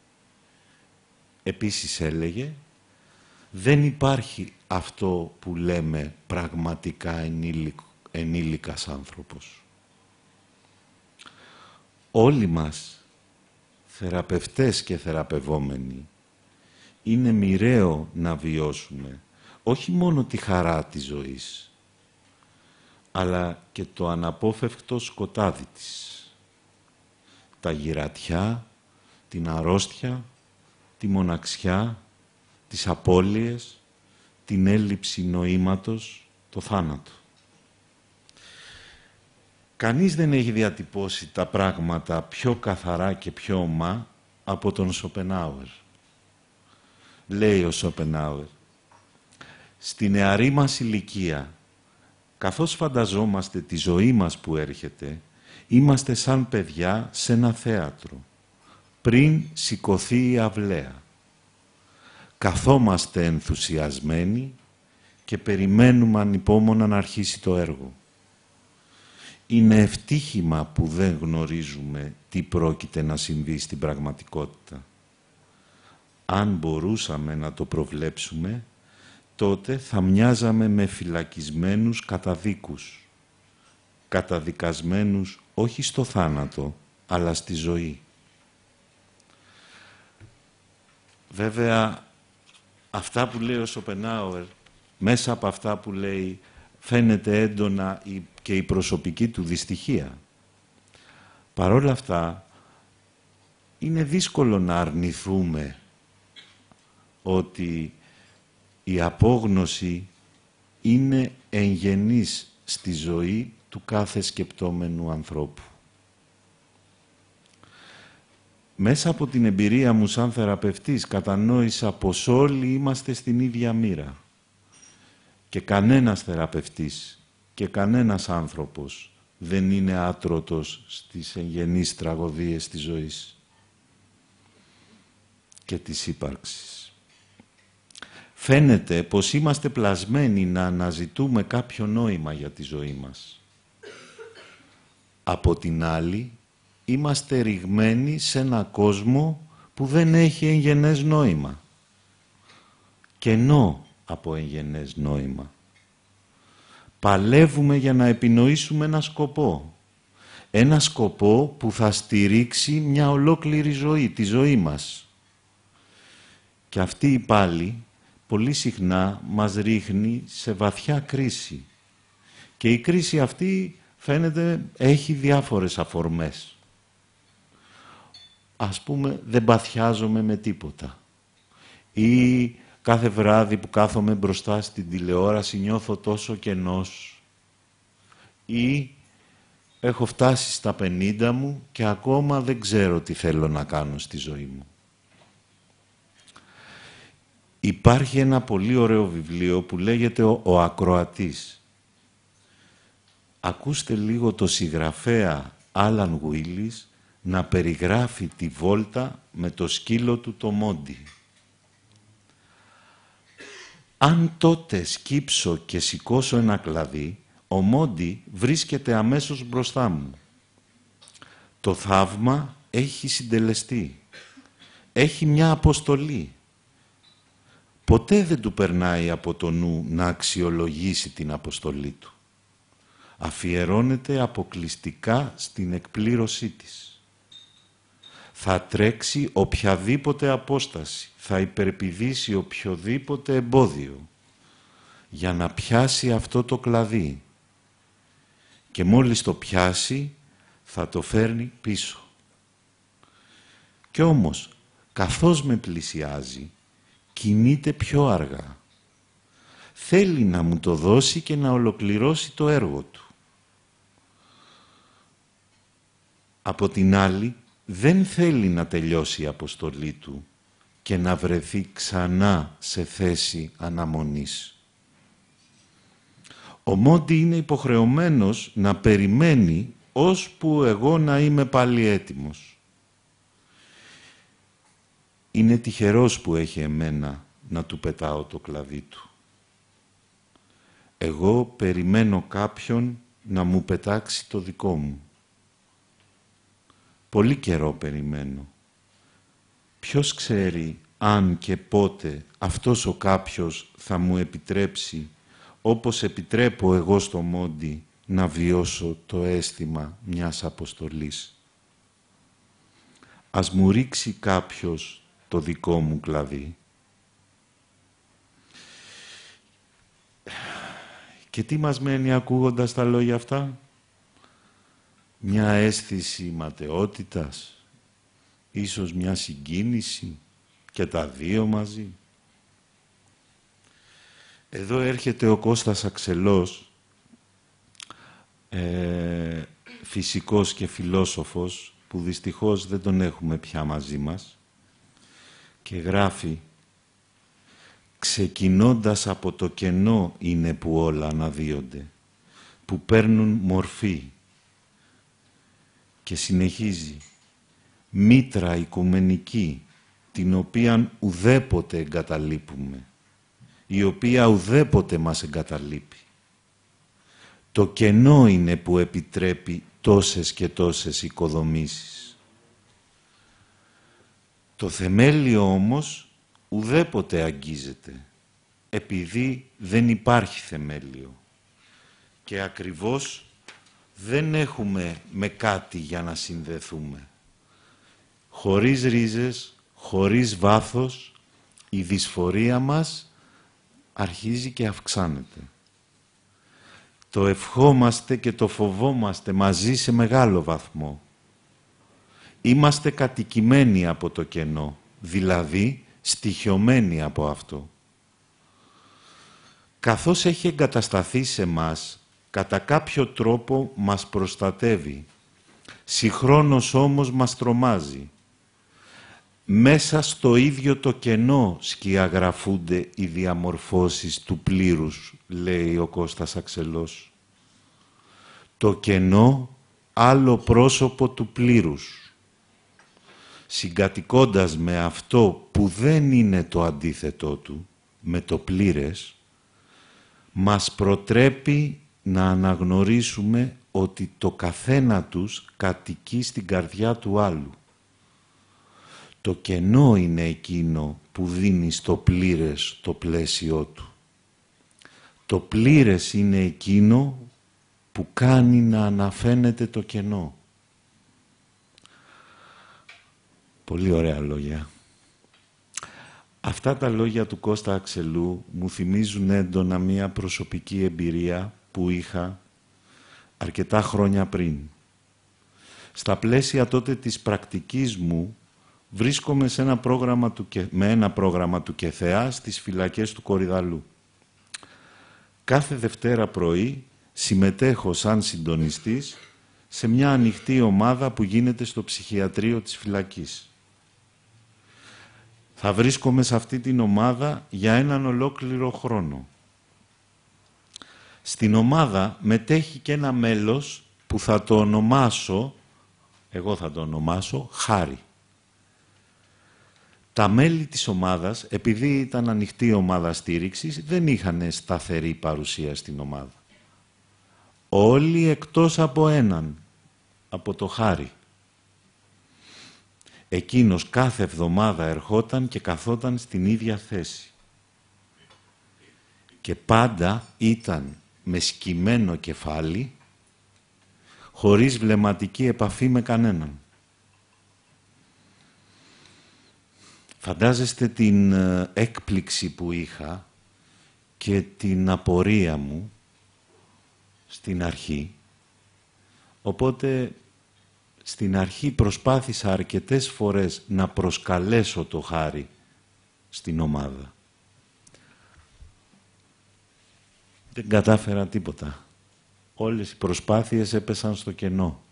Επίσης έλεγε, δεν υπάρχει αυτό που λέμε πραγματικά ενήλικ, ενήλικας άνθρωπος. Όλοι μας, θεραπευτές και θεραπευόμενοι, είναι μοιραίο να βιώσουμε όχι μόνο τη χαρά της ζωής, αλλά και το αναπόφευκτο σκοτάδι της. Τα γυρατιά, την αρρώστια, τη μοναξιά, τις απώλειες, την έλλειψη νοήματος, το θάνατο. Κανείς δεν έχει διατυπώσει τα πράγματα πιο καθαρά και πιο ομά από τον Σοπενάουερ. Λέει ο Σοπενάουερ, στη νεαρή μας ηλικία, καθώς φανταζόμαστε τη ζωή μας που έρχεται, είμαστε σαν παιδιά σε ένα θέατρο, πριν σηκωθεί η αυλαία. Καθόμαστε ενθουσιασμένοι και περιμένουμε ανυπόμονα να αρχίσει το έργο. Είναι ευτύχημα που δεν γνωρίζουμε τι πρόκειται να συμβεί στην πραγματικότητα. Αν μπορούσαμε να το προβλέψουμε, τότε θα μοιάζαμε με φυλακισμένους καταδίκους. Καταδικασμένους όχι στο θάνατο, αλλά στη ζωή. Βέβαια, αυτά που λέει ο Σοπενάουερ, μέσα από αυτά που λέει, φαίνεται έντονα και η προσωπική του δυστυχία. Παρ' όλα αυτά, είναι δύσκολο να αρνηθούμε ότι η απόγνωση είναι εγγενής στη ζωή του κάθε σκεπτόμενου ανθρώπου. Μέσα από την εμπειρία μου σαν θεραπευτής κατανόησα πως όλοι είμαστε στην ίδια μοίρα και κανένας θεραπευτής και κανένας άνθρωπος δεν είναι άτρωτος στις εγγενείς τραγωδίες της ζωής και της ύπαρξης. Φαίνεται πως είμαστε πλασμένοι να αναζητούμε κάποιο νόημα για τη ζωή μας. Από την άλλη, είμαστε ρηγμένοι σε ένα κόσμο που δεν έχει εγγενές νόημα. Κενό από εγγενές νόημα. Παλεύουμε για να επινοήσουμε ένα σκοπό. Ένα σκοπό που θα στηρίξει μια ολόκληρη ζωή, τη ζωή μας. Και αυτή η πάλι πολύ συχνά μας ρίχνει σε βαθιά κρίση. Και η κρίση αυτή φαίνεται έχει διάφορες αφορμές. Ας πούμε, δεν παθιάζομαι με τίποτα. Ή κάθε βράδυ που κάθομαι μπροστά στην τηλεόραση νιώθω τόσο κενός. Ή έχω φτάσει στα πενήντα μου και ακόμα δεν ξέρω τι θέλω να κάνω στη ζωή μου. Υπάρχει ένα πολύ ωραίο βιβλίο που λέγεται «Ο, ο Ακροατής». Ακούστε λίγο το συγγραφέα Άλαν Γουίλις να περιγράφει τη βόλτα με το σκύλο του το Μόντι. Αν τότε σκύψω και σηκώσω ένα κλαδί, ο Μόντι βρίσκεται αμέσως μπροστά μου. Το θαύμα έχει συντελεστεί. Έχει μια αποστολή. Ποτέ δεν του περνάει από το νου να αξιολογήσει την αποστολή του. Αφιερώνεται αποκλειστικά στην εκπλήρωσή της. Θα τρέξει οποιαδήποτε απόσταση, θα υπερπηδήσει οποιοδήποτε εμπόδιο, για να πιάσει αυτό το κλαδί. Και μόλις το πιάσει, θα το φέρνει πίσω. Κι όμως, καθώς με πλησιάζει, κινείται πιο αργά. Θέλει να μου το δώσει και να ολοκληρώσει το έργο του. Από την άλλη, δεν θέλει να τελειώσει η αποστολή του και να βρεθεί ξανά σε θέση αναμονής. Ο Μόντι είναι υποχρεωμένος να περιμένει ώσπου εγώ να είμαι πάλι έτοιμος. Είναι τυχερός που έχει εμένα να του πετάω το κλαδί του. Εγώ περιμένω κάποιον να μου πετάξει το δικό μου. Πολύ καιρό περιμένω. Ποιος ξέρει αν και πότε αυτός ο κάποιος θα μου επιτρέψει, όπως επιτρέπω εγώ στο Μόντι, να βιώσω το αίσθημα μιας αποστολής. Ας μου ρίξει κάποιος το δικό μου κλαδί. Και τι μας μένει ακούγοντας τα λόγια αυτά? Μια αίσθηση ματαιότητας, ίσως μια συγκίνηση και τα δύο μαζί. Εδώ έρχεται ο Κώστας Αξελός, ε, φυσικός και φιλόσοφος, που δυστυχώς δεν τον έχουμε πια μαζί μας, και γράφει: «Ξεκινώντας από το κενό είναι που όλα αναδύονται, που παίρνουν μορφή». Και συνεχίζει: «Μήτρα οικουμενική, την οποίαν ουδέποτε εγκαταλείπουμε, η οποία ουδέποτε μας εγκαταλείπει. Το κενό είναι που επιτρέπει τόσες και τόσες οικοδομήσεις. Το θεμέλιο όμως ουδέποτε αγγίζεται, επειδή δεν υπάρχει θεμέλιο. Και ακριβώς δεν έχουμε με κάτι για να συνδεθούμε. Χωρίς ρίζες, χωρίς βάθος, η δυσφορία μας αρχίζει και αυξάνεται. Το ευχόμαστε και το φοβόμαστε μαζί σε μεγάλο βαθμό. Είμαστε κατοικημένοι από το κενό, δηλαδή στοιχειωμένοι από αυτό. Καθώς έχει εγκατασταθεί σε μας, κατά κάποιο τρόπο μας προστατεύει, συγχρόνως όμως μας τρομάζει. Μέσα στο ίδιο το κενό σκιαγραφούνται οι διαμορφώσεις του πλήρους, λέει ο Κώστας Αξελός. Το κενό άλλο πρόσωπο του πλήρους. Συγκατοικώντας με αυτό που δεν είναι το αντίθετό του, με το πλήρες, μας προτρέπει να αναγνωρίσουμε ότι το καθένα τους κατοικεί στην καρδιά του άλλου. Το κενό είναι εκείνο που δίνει στο πλήρες το πλαίσιο του. Το πλήρες είναι εκείνο που κάνει να αναφαίνεται το κενό. Πολύ ωραία λόγια. Αυτά τα λόγια του Κώστα Αξελού μου θυμίζουν έντονα μία προσωπική εμπειρία που είχα αρκετά χρόνια πριν. Στα πλαίσια τότε της πρακτικής μου βρίσκομαι σε ένα πρόγραμμα του, με ένα πρόγραμμα του ΚΕΘΕΑ στις φυλακές του Κορυδαλού. Κάθε Δευτέρα πρωί συμμετέχω σαν συντονιστής σε μια ανοιχτή ομάδα που γίνεται στο ψυχιατρίο της φυλακής. Θα βρίσκομαι σε αυτή την ομάδα για έναν ολόκληρο χρόνο. Στην ομάδα μετέχει και ένα μέλος που θα το ονομάσω, εγώ θα το ονομάσω, Χάρη. Τα μέλη της ομάδας, επειδή ήταν ανοιχτή ομάδα στήριξης, δεν είχαν σταθερή παρουσία στην ομάδα. Όλοι εκτός από έναν, από το Χάρη. Εκείνος κάθε εβδομάδα ερχόταν και καθόταν στην ίδια θέση. Και πάντα ήταν με σκυμμένο κεφάλι, χωρίς βλεμματική επαφή με κανέναν. Φαντάζεστε την έκπληξη που είχα και την απορία μου στην αρχή. Οπότε στην αρχή προσπάθησα αρκετές φορές να προσκαλέσω το Χάρη στην ομάδα. Δεν κατάφερα τίποτα. Όλες οι προσπάθειες έπεσαν στο κενό.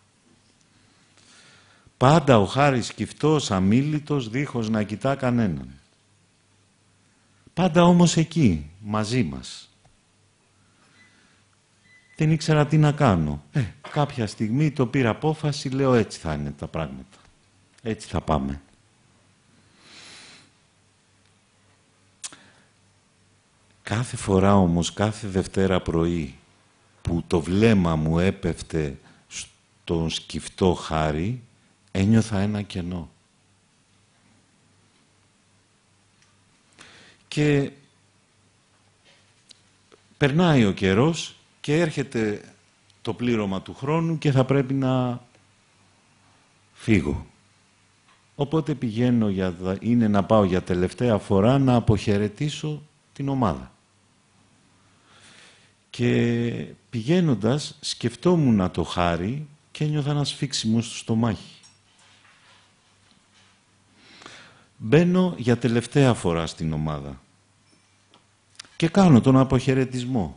Πάντα ο Χάρης σκυφτός, αμίλητος, δίχως να κοιτά κανέναν. Πάντα όμως εκεί, μαζί μας. Δεν ήξερα τι να κάνω. Ε, κάποια στιγμή το πήρα απόφαση, λέω έτσι θα είναι τα πράγματα. Έτσι θα πάμε. Κάθε φορά όμως, κάθε Δευτέρα πρωί που το βλέμμα μου έπεφτε στον σκυφτό Χάρη, ένιωθα ένα κενό. Και περνάει ο καιρός και έρχεται το πλήρωμα του χρόνου και θα πρέπει να φύγω. Οπότε πηγαίνω, για, είναι να πάω για τελευταία φορά να αποχαιρετήσω την ομάδα. Και πηγαίνοντας σκεφτόμουν να το Χάρη και ένιωθα ένα σφίξιμο στο στομάχι. Μπαίνω για τελευταία φορά στην ομάδα και κάνω τον αποχαιρετισμό.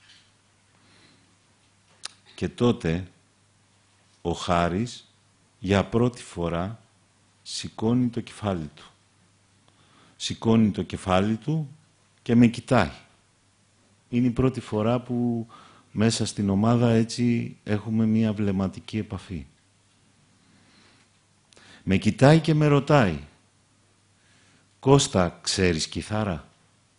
Και τότε ο Χάρης για πρώτη φορά σηκώνει το κεφάλι του. Σηκώνει το κεφάλι του και με κοιτάει. Είναι η πρώτη φορά που μέσα στην ομάδα έτσι έχουμε μία βλεμματική επαφή. Με κοιτάει και με ρωτάει, «Κώστα, ξέρεις κιθάρα?»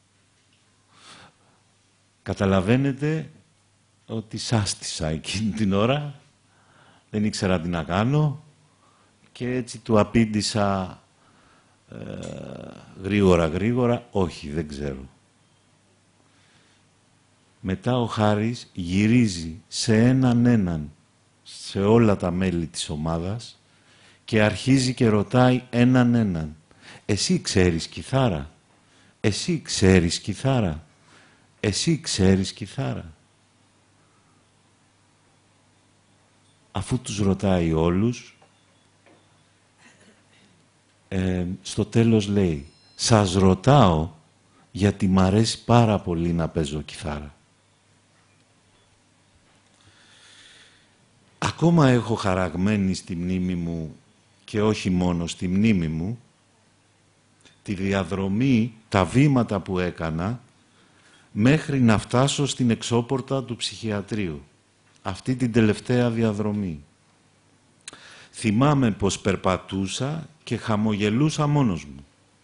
Καταλαβαίνετε ότι σάστησα εκείνη την ώρα, δεν ήξερα τι να κάνω και έτσι του απήντησα ε, γρήγορα γρήγορα, «Όχι, δεν ξέρω». Μετά ο Χάρης γυρίζει σε έναν έναν σε όλα τα μέλη της ομάδας και αρχίζει και ρωτάει έναν έναν, «Εσύ ξέρεις κιθάρα, εσύ ξέρεις κιθάρα, εσύ ξέρεις κιθάρα». Αφού τους ρωτάει όλους, ε, στο τέλος λέει, «Σας ρωτάω γιατί μ' αρέσει πάρα πολύ να παίζω κιθάρα». Ακόμα έχω χαραγμένη στη μνήμη μου και όχι μόνο στη μνήμη μου τη διαδρομή, τα βήματα που έκανα μέχρι να φτάσω στην εξώπορτα του ψυχιατρίου. Αυτή την τελευταία διαδρομή. Θυμάμαι πως περπατούσα και χαμογελούσα μόνος μου.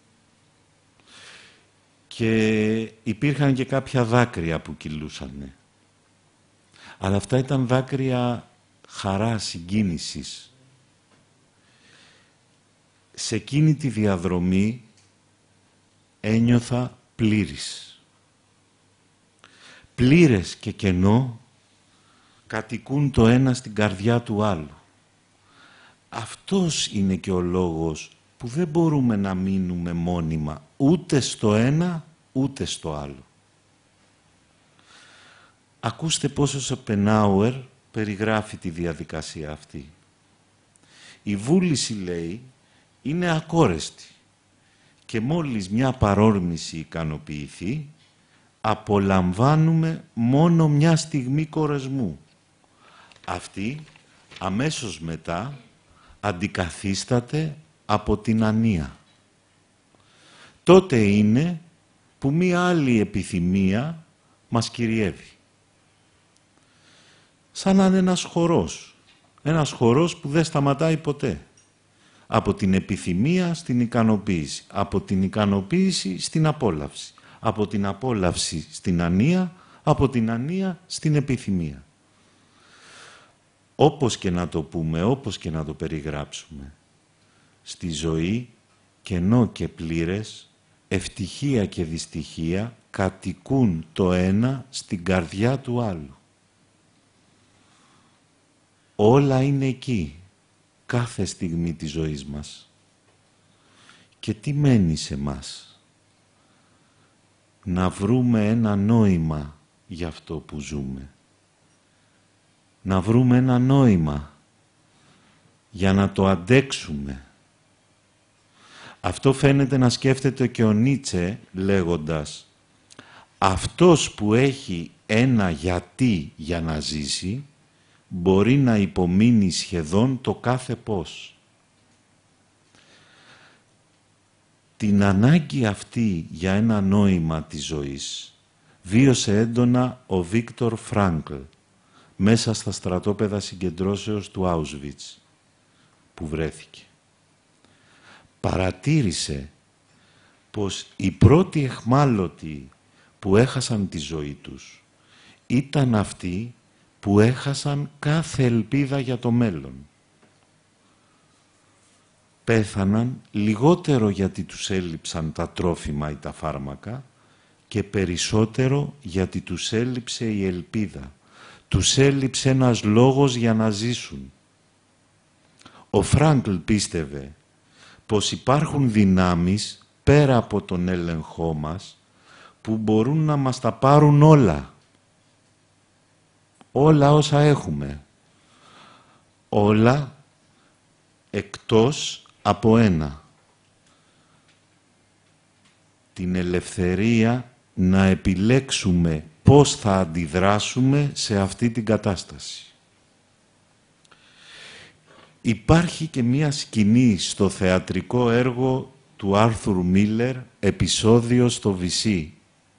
Και υπήρχαν και κάποια δάκρυα που κυλούσανε. Αλλά αυτά ήταν δάκρυα χαράς, συγκίνησης. Σε εκείνη τη διαδρομή ένιωθα πλήρης. Πλήρες και κενό κατοικούν το ένα στην καρδιά του άλλου. Αυτός είναι και ο λόγος που δεν μπορούμε να μείνουμε μόνιμα ούτε στο ένα ούτε στο άλλο. Ακούστε πόσο ο Σοπενάουερ περιγράφει τη διαδικασία αυτή. Η βούληση, λέει, είναι ακόρεστη και μόλις μια παρόρμηση ικανοποιηθεί, απολαμβάνουμε μόνο μια στιγμή κορεσμού. Αυτή αμέσως μετά αντικαθίσταται από την ανία. Τότε είναι που μία άλλη επιθυμία μας κυριεύει. Σαν να είναι ένας χορός. Ένας χορός που δεν σταματάει ποτέ. Από την επιθυμία στην ικανοποίηση. Από την ικανοποίηση στην απόλαυση. Από την απόλαυση στην ανία. Από την ανία στην επιθυμία. Όπως και να το πούμε, όπως και να το περιγράψουμε. Στη ζωή, κενό και πλήρες, ευτυχία και δυστυχία κατοικούν το ένα στην καρδιά του άλλου. Όλα είναι εκεί, κάθε στιγμή της ζωής μας. Και τι μένει σε μας? να βρούμε ένα νόημα για αυτό που ζούμε. Να βρούμε ένα νόημα για να το αντέξουμε. Αυτό φαίνεται να σκέφτεται και ο Νίτσε λέγοντας αυτός που έχει ένα γιατί για να ζήσει μπορεί να υπομείνει σχεδόν το κάθε πώς. Την ανάγκη αυτή για ένα νόημα της ζωής βίωσε έντονα ο Βίκτορ Φράνκλ μέσα στα στρατόπεδα συγκεντρώσεως του Auschwitz που βρέθηκε. Παρατήρησε πως οι πρώτοι αιχμάλωτοι που έχασαν τη ζωή τους ήταν αυτοί που έχασαν κάθε ελπίδα για το μέλλον. Πέθαναν λιγότερο γιατί τους έλειψαν τα τρόφιμα ή τα φάρμακα και περισσότερο γιατί τους έλειψε η ελπίδα. Τους έλειψε ένας λόγος για να ζήσουν. Ο Φράνκλ πίστευε πως υπάρχουν δυνάμεις πέρα από τον έλεγχό μας που μπορούν να μας τα πάρουν όλα. Όλα όσα έχουμε. Όλα εκτός από ένα. Την ελευθερία να επιλέξουμε πώς θα αντιδράσουμε σε αυτή την κατάσταση. Υπάρχει και μία σκηνή στο θεατρικό έργο του Άρθουρ Μίλερ, επεισόδιο στο Βυσί.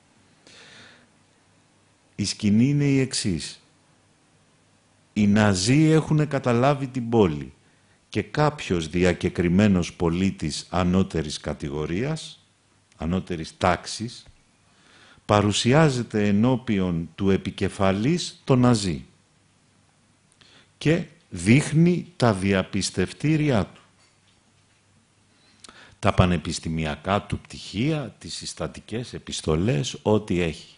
Η σκηνή είναι η εξής. Οι Ναζί έχουν καταλάβει την πόλη και κάποιος διακεκριμένος πολίτης ανώτερης κατηγορίας, ανώτερης τάξης, παρουσιάζεται ενώπιον του επικεφαλής το Ναζί και δείχνει τα διαπιστευτήριά του. Τα πανεπιστημιακά του πτυχία, τις συστατικές επιστολές, ό,τι έχει.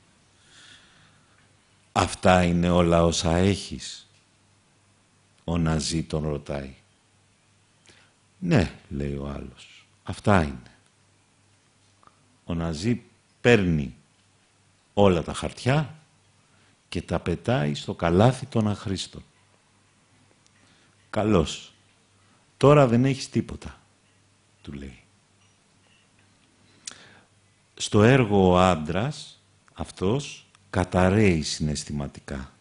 Αυτά είναι όλα όσα έχεις. Ο Ναζί τον ρωτάει. Ναι, λέει ο άλλος. Αυτά είναι. Ο Ναζί παίρνει όλα τα χαρτιά και τα πετάει στο καλάθι των αχρήστων. Καλώς. Τώρα δεν έχεις τίποτα, του λέει. Στο έργο ο άντρας, αυτός, καταραίει συναισθηματικά.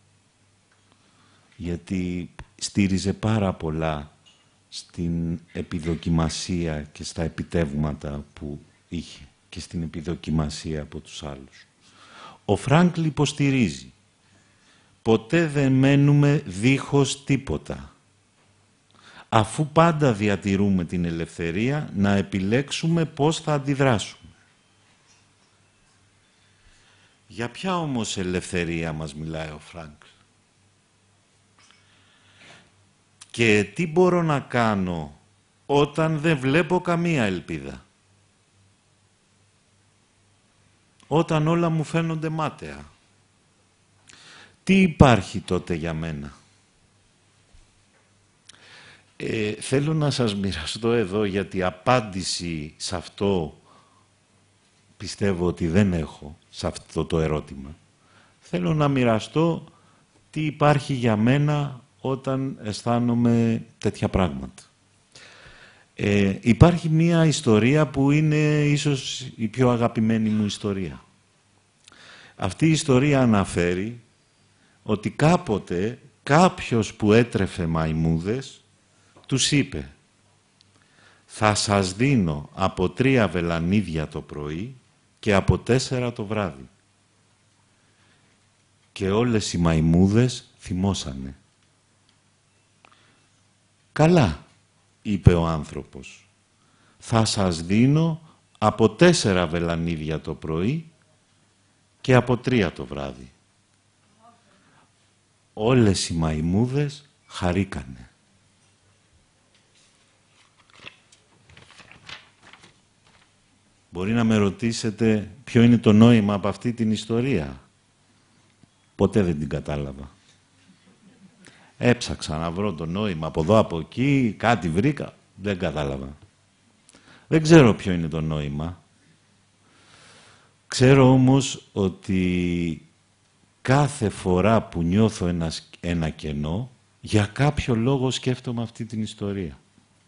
Γιατί στήριζε πάρα πολλά στην επιδοκιμασία και στα επιτεύγματα που είχε και στην επιδοκιμασία από τους άλλους. Ο Φράνκλ υποστηρίζει ποτέ δεν μένουμε δίχως τίποτα, αφού πάντα διατηρούμε την ελευθερία να επιλέξουμε πώς θα αντιδράσουμε. Για ποια όμως ελευθερία μας μιλάει ο Φράνκλ? Και τι μπορώ να κάνω όταν δεν βλέπω καμία ελπίδα? Όταν όλα μου φαίνονται μάταια. Τι υπάρχει τότε για μένα? Ε, θέλω να σας μοιραστώ εδώ, γιατί απάντηση σε αυτό πιστεύω ότι δεν έχω, σε αυτό το ερώτημα. Θέλω να μοιραστώ τι υπάρχει για μένα όταν αισθάνομαι τέτοια πράγματα. Ε, υπάρχει μία ιστορία που είναι ίσως η πιο αγαπημένη μου ιστορία. Αυτή η ιστορία αναφέρει ότι κάποτε κάποιος που έτρεφε μαϊμούδες τους είπε «Θα σας δίνω από τρία βελανίδια το πρωί και από τέσσερα το βράδυ». Και όλες οι μαϊμούδες θυμώσανε. «Καλά», είπε ο άνθρωπος, «θα σας δίνω από τέσσερα βελανίδια το πρωί και από τρία το βράδυ». Όλες οι μαϊμούδες χαρήκανε. Μπορεί να με ρωτήσετε ποιο είναι το νόημα από αυτή την ιστορία. Ποτέ δεν την κατάλαβα. Έψαξα να βρω το νόημα από εδώ, από εκεί, κάτι βρήκα. Δεν κατάλαβα. Δεν ξέρω ποιο είναι το νόημα. Ξέρω όμως ότι κάθε φορά που νιώθω ένα, ένα κενό, για κάποιο λόγο σκέφτομαι αυτή την ιστορία.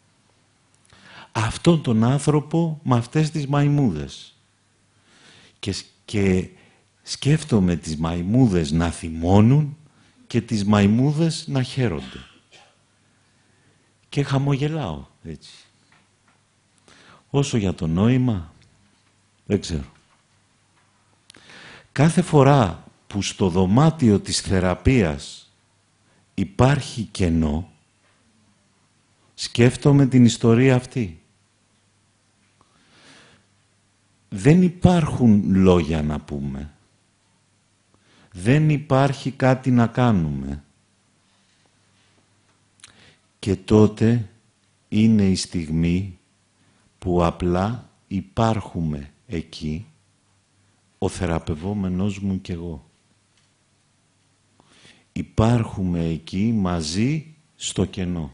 Αυτόν τον άνθρωπο με αυτές τις μαϊμούδες. Και, και σκέφτομαι τις μαϊμούδες να θυμώνουν και τις μαϊμούδες να χαίρονται. Και χαμογελάω έτσι. Όσο για το νόημα, δεν ξέρω. Κάθε φορά που στο δωμάτιο της θεραπείας υπάρχει κενό, σκέφτομαι την ιστορία αυτή. Δεν υπάρχουν λόγια να πούμε. Δεν υπάρχει κάτι να κάνουμε. Και τότε είναι η στιγμή που απλά υπάρχουμε εκεί, ο θεραπευόμενος μου και εγώ. Υπάρχουμε εκεί μαζί στο κενό.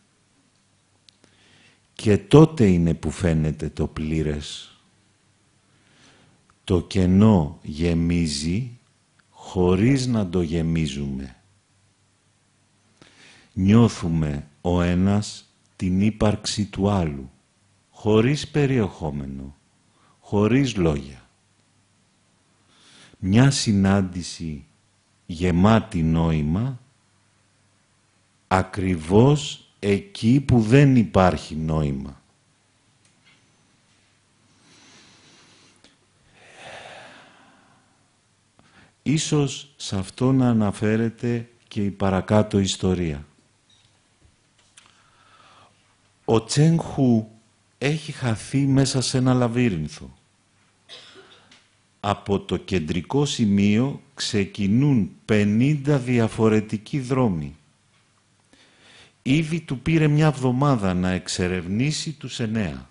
Και τότε είναι που φαίνεται το πλήρες. Το κενό γεμίζει χωρίς να το γεμίζουμε. Νιώθουμε ο ένας την ύπαρξη του άλλου, χωρίς περιεχόμενο, χωρίς λόγια. Μια συνάντηση γεμάτη νόημα, ακριβώς εκεί που δεν υπάρχει νόημα. Ίσως σε αυτό να αναφέρεται και η παρακάτω ιστορία. Ο Τσέγχου έχει χαθεί μέσα σε ένα λαβύρινθο. Από το κεντρικό σημείο ξεκινούν πενήντα διαφορετικοί δρόμοι. Ήδη του πήρε μια εβδομάδα να εξερευνήσει τους εννέα.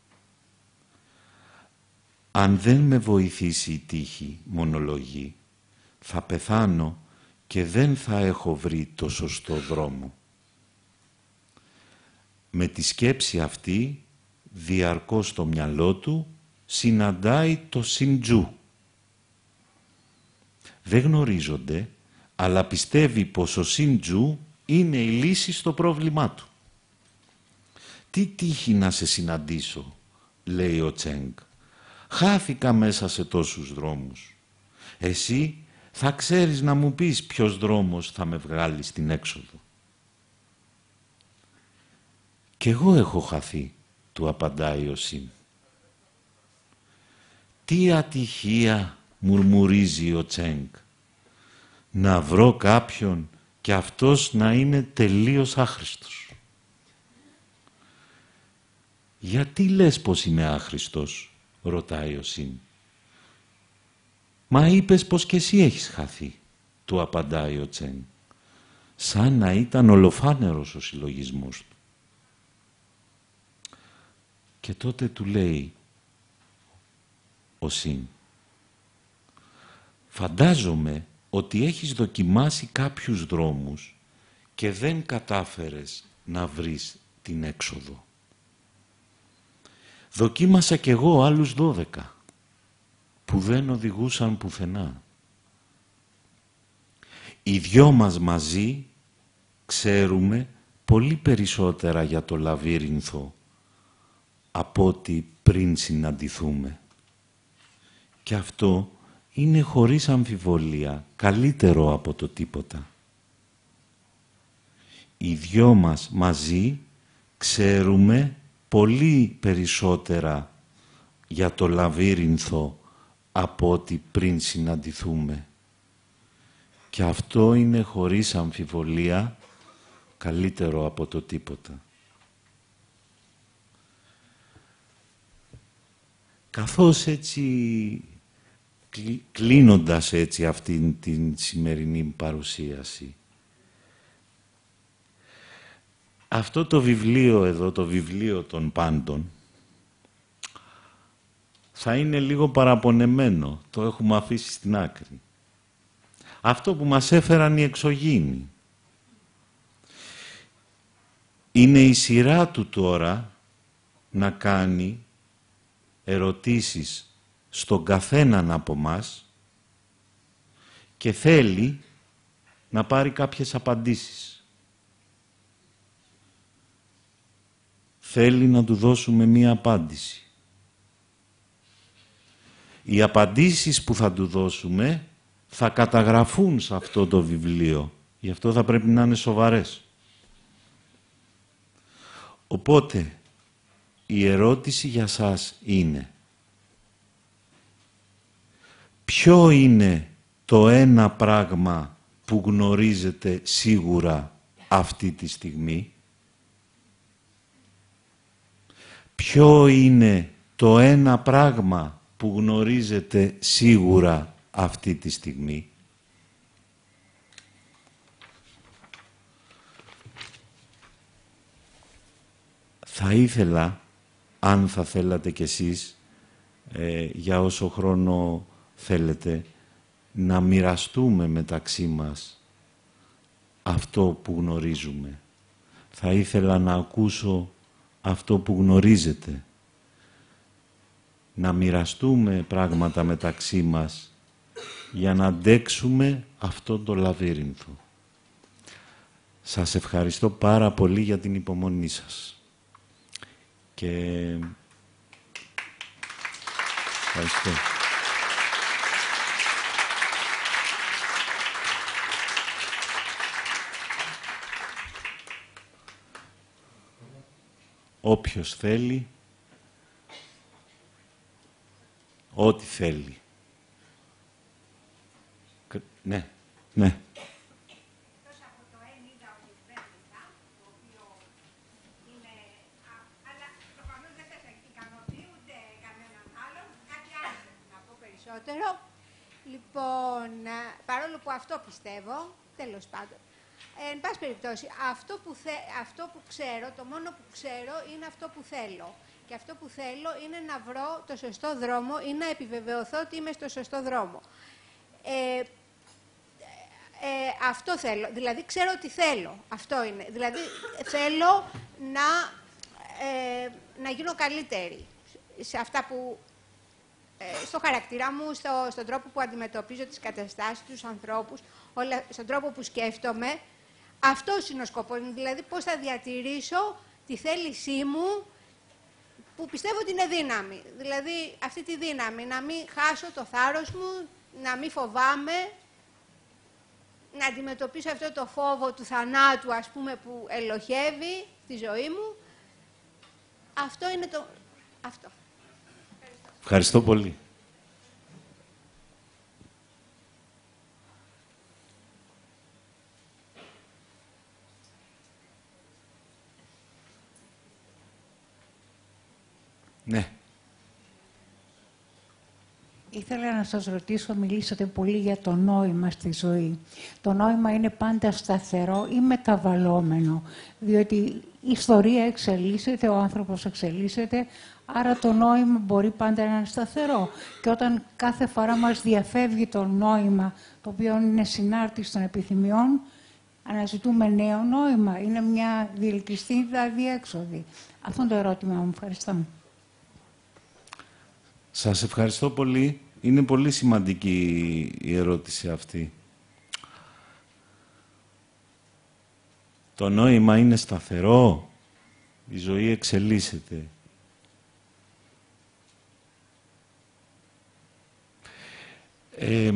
Αν δεν με βοηθήσει η τύχη, μονολογεί, θα πεθάνω και δεν θα έχω βρει το σωστό δρόμο. Με τη σκέψη αυτή, διαρκώς στο μυαλό του, συναντάει το Σιντζού. Δεν γνωρίζονται, αλλά πιστεύει πως ο Σιντζού είναι η λύση στο πρόβλημά του. «Τι τύχη να σε συναντήσω», λέει ο Τσέγ. «Χάθηκα μέσα σε τόσους δρόμους. Εσύ θα ξέρεις να μου πεις ποιος δρόμος θα με βγάλει στην έξοδο». «Κι εγώ έχω χαθεί», του απαντάει ο Σιν. «Τι ατυχία», μουρμουρίζει ο Τσέγ, «να βρω κάποιον και αυτός να είναι τελείως άχρηστος». «Γιατί λες πως είμαι άχρηστος», ρωτάει ο Σιν. «Μα είπες πως και εσύ έχεις χαθεί», του απαντάει ο Τσέγ, σαν να ήταν ολοφάνερος ο συλλογισμός του. Και τότε του λέει ο Σιν, «Φαντάζομαι ότι έχεις δοκιμάσει κάποιους δρόμους και δεν κατάφερες να βρεις την έξοδο. Δοκίμασα κι εγώ άλλους δώδεκα που δεν οδηγούσαν πουθενά. Οι δυο μας μαζί ξέρουμε πολύ περισσότερα για το λαβύρινθο από ό,τι πριν συναντηθούμε. Και αυτό είναι χωρίς αμφιβολία καλύτερο από το τίποτα. Οι δυο μας μαζί ξέρουμε πολύ περισσότερα για το λαβύρινθο από ό,τι πριν συναντηθούμε. Και αυτό είναι χωρίς αμφιβολία καλύτερο από το τίποτα. Καθώς έτσι, κλείνοντας έτσι αυτήν την σημερινή παρουσίαση, αυτό το βιβλίο εδώ, το βιβλίο των πάντων, θα είναι λίγο παραπονεμένο, το έχουμε αφήσει στην άκρη. Αυτό που μας έφεραν οι εξωγήινοι. Είναι η σειρά του τώρα να κάνει ερωτήσεις στον καθέναν από μας και θέλει να πάρει κάποιες απαντήσεις. Θέλει να του δώσουμε μία απάντηση. Οι απαντήσεις που θα του δώσουμε θα καταγραφούν σε αυτό το βιβλίο. Γι' αυτό θα πρέπει να είναι σοβαρές. Οπότε, η ερώτηση για σας είναι: ποιο είναι το ένα πράγμα που γνωρίζετε σίγουρα αυτή τη στιγμή? Ποιο είναι το ένα πράγμα που γνωρίζετε σίγουρα αυτή τη στιγμή? Θα ήθελα, αν θα θέλατε κι εσείς, ε, για όσο χρόνο θέλετε, να μοιραστούμε μεταξύ μας αυτό που γνωρίζουμε. Θα ήθελα να ακούσω αυτό που γνωρίζετε. Να μοιραστούμε πράγματα μεταξύ μας για να αντέξουμε αυτό το λαβύρινθο. Σας ευχαριστώ πάρα πολύ για την υπομονή σας. Και ευχαριστώ. Όποιος θέλει, ό,τι θέλει. Ναι, ναι. Λοιπόν, παρόλο που αυτό πιστεύω, τέλος πάντων, ε, εν πάση περιπτώσει, αυτό που, θε, αυτό που ξέρω, το μόνο που ξέρω είναι αυτό που θέλω. Και αυτό που θέλω είναι να βρω το σωστό δρόμο ή να επιβεβαιωθώ ότι είμαι στο σωστό δρόμο. Ε, ε, αυτό θέλω. Δηλαδή, ξέρω τι θέλω. Αυτό είναι. Δηλαδή, θέλω να, ε, να γίνω καλύτερη σε αυτά που... στο χαρακτήρα μου, στο, στον τρόπο που αντιμετωπίζω τις καταστάσεις, τους ανθρώπους, όλα, στον τρόπο που σκέφτομαι. Αυτός είναι ο σκοπός μου, δηλαδή πώς θα διατηρήσω τη θέλησή μου, που πιστεύω ότι είναι δύναμη. Δηλαδή αυτή τη δύναμη, να μην χάσω το θάρρος μου, να μην φοβάμαι, να αντιμετωπίσω αυτό το φόβο του θανάτου, ας πούμε, που ελοχεύει τη ζωή μου. Αυτό είναι το... αυτό. Ευχαριστώ πολύ. Ναι. Ήθελα να σας ρωτήσω, μιλήσατε πολύ για το νόημα στη ζωή. Το νόημα είναι πάντα σταθερό ή μεταβαλλόμενο, διότι η ιστορία εξελίσσεται, ο άνθρωπος εξελίσσεται, άρα το νόημα μπορεί πάντα να είναι σταθερό. Και όταν κάθε φορά μας διαφεύγει το νόημα, το οποίο είναι συνάρτηση των επιθυμιών, αναζητούμε νέο νόημα. Είναι μια διελκυστίνδα διέξοδη. Αυτό είναι το ερώτημα μου. Ευχαριστώ. Σας ευχαριστώ πολύ. Είναι πολύ σημαντική η ερώτηση αυτή. Το νόημα είναι σταθερό. Η ζωή εξελίσσεται. Ε,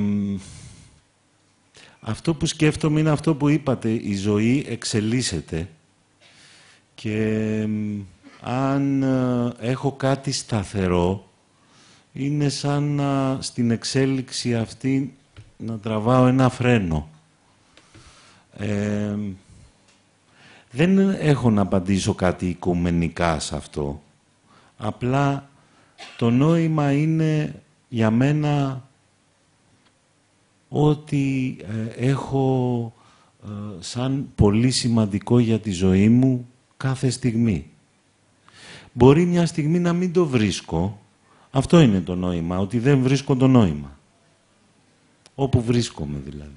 αυτό που σκέφτομαι είναι αυτό που είπατε. Η ζωή εξελίσσεται. Και αν έχω κάτι σταθερό, είναι σαν να, στην εξέλιξη αυτή να τραβάω ένα φρένο. Ε, δεν έχω να απαντήσω κάτι οικουμενικά σε αυτό. Απλά το νόημα είναι για μένα ότι ε, έχω ε, σαν πολύ σημαντικό για τη ζωή μου κάθε στιγμή. Μπορεί μια στιγμή να μην το βρίσκω. Αυτό είναι το νόημα, ότι δεν βρίσκω το νόημα. Όπου βρίσκομαι δηλαδή.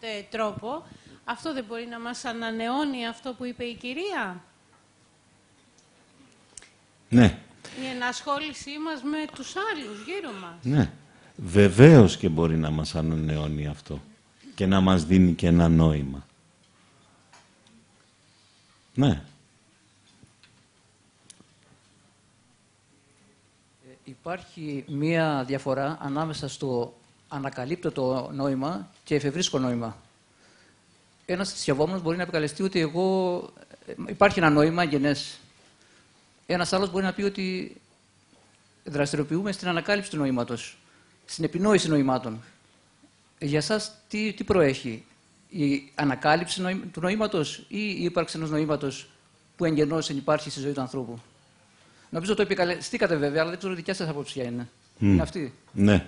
κάθε τρόπο, αυτό δεν μπορεί να μας ανανεώνει αυτό που είπε η κυρία? Ναι. Η ενασχόλησή μας με τους άλλους γύρω μας. Ναι. Βεβαίως και μπορεί να μας ανανεώνει αυτό και να μας δίνει και ένα νόημα. Ναι. Υπάρχει μία διαφορά ανάμεσα στο ανακαλύπτω το νόημα και εφευρίσκω νόημα. Ένας θρησκευόμενος μπορεί να επικαλεστεί ότι εγώ υπάρχει ένα νόημα γενές. Ένας άλλος μπορεί να πει ότι δραστηριοποιούμε στην ανακάλυψη του νοήματος, στην επινόηση νοημάτων. Για εσάς τι, τι προέχει, η ανακάλυψη του νοήματος ή η ύπαρξη ενός νοήματος που εγγενώς υπάρχει στη ζωή του ανθρώπου? Νομίζω το επικαλεστήκατε βέβαια, αλλά δεν ξέρω δικιά σας άποψη ποια είναι. Mm. Είναι αυτή. Ναι.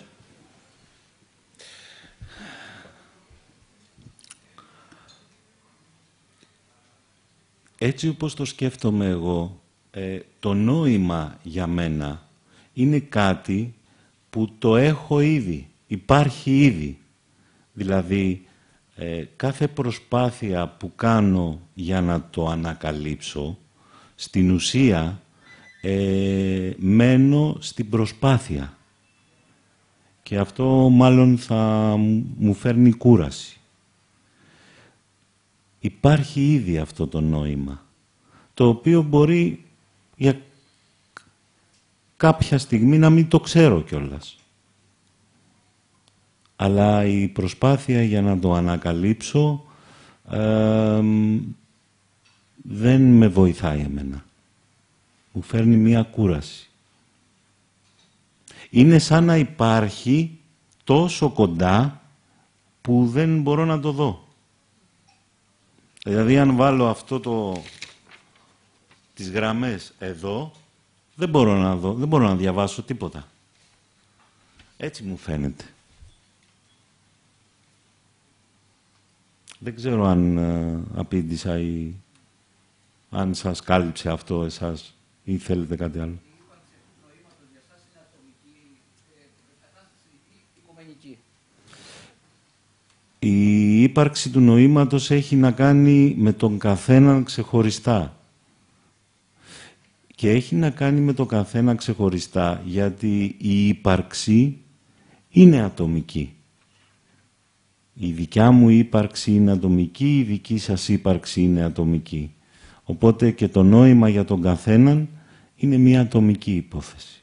Έτσι όπως το σκέφτομαι εγώ, ε, το νόημα για μένα είναι κάτι που το έχω ήδη, υπάρχει ήδη. Δηλαδή, ε, κάθε προσπάθεια που κάνω για να το ανακαλύψω, στην ουσία ε, μένω στην προσπάθεια. Και αυτό μάλλον θα μου φέρνει κούραση. Υπάρχει ήδη αυτό το νόημα, το οποίο μπορεί για κάποια στιγμή να μην το ξέρω κιόλας. Αλλά η προσπάθεια για να το ανακαλύψω ε, δεν με βοηθάει εμένα. Μου φέρνει μία κούραση. Είναι σαν να υπάρχει τόσο κοντά που δεν μπορώ να το δω. Δηλαδή, αν βάλω αυτό το... τις γραμμές εδώ, δεν μπορώ να δω, δεν μπορώ να διαβάσω τίποτα. Έτσι μου φαίνεται. Δεν ξέρω αν ε, απήντησα ή αν σας κάλυψε αυτό εσάς ή θέλετε κάτι άλλο. Η ύπαρξη του νοήματος έχει να κάνει με τον καθέναν ξεχωριστά. Και έχει να κάνει με τον καθένα ξεχωριστά, γιατί η ύπαρξη είναι ατομική. Η δικιά μου ύπαρξη είναι ατομική, η δική σας ύπαρξη είναι ατομική. Οπότε και το νόημα για τον καθέναν είναι μια ατομική υπόθεση.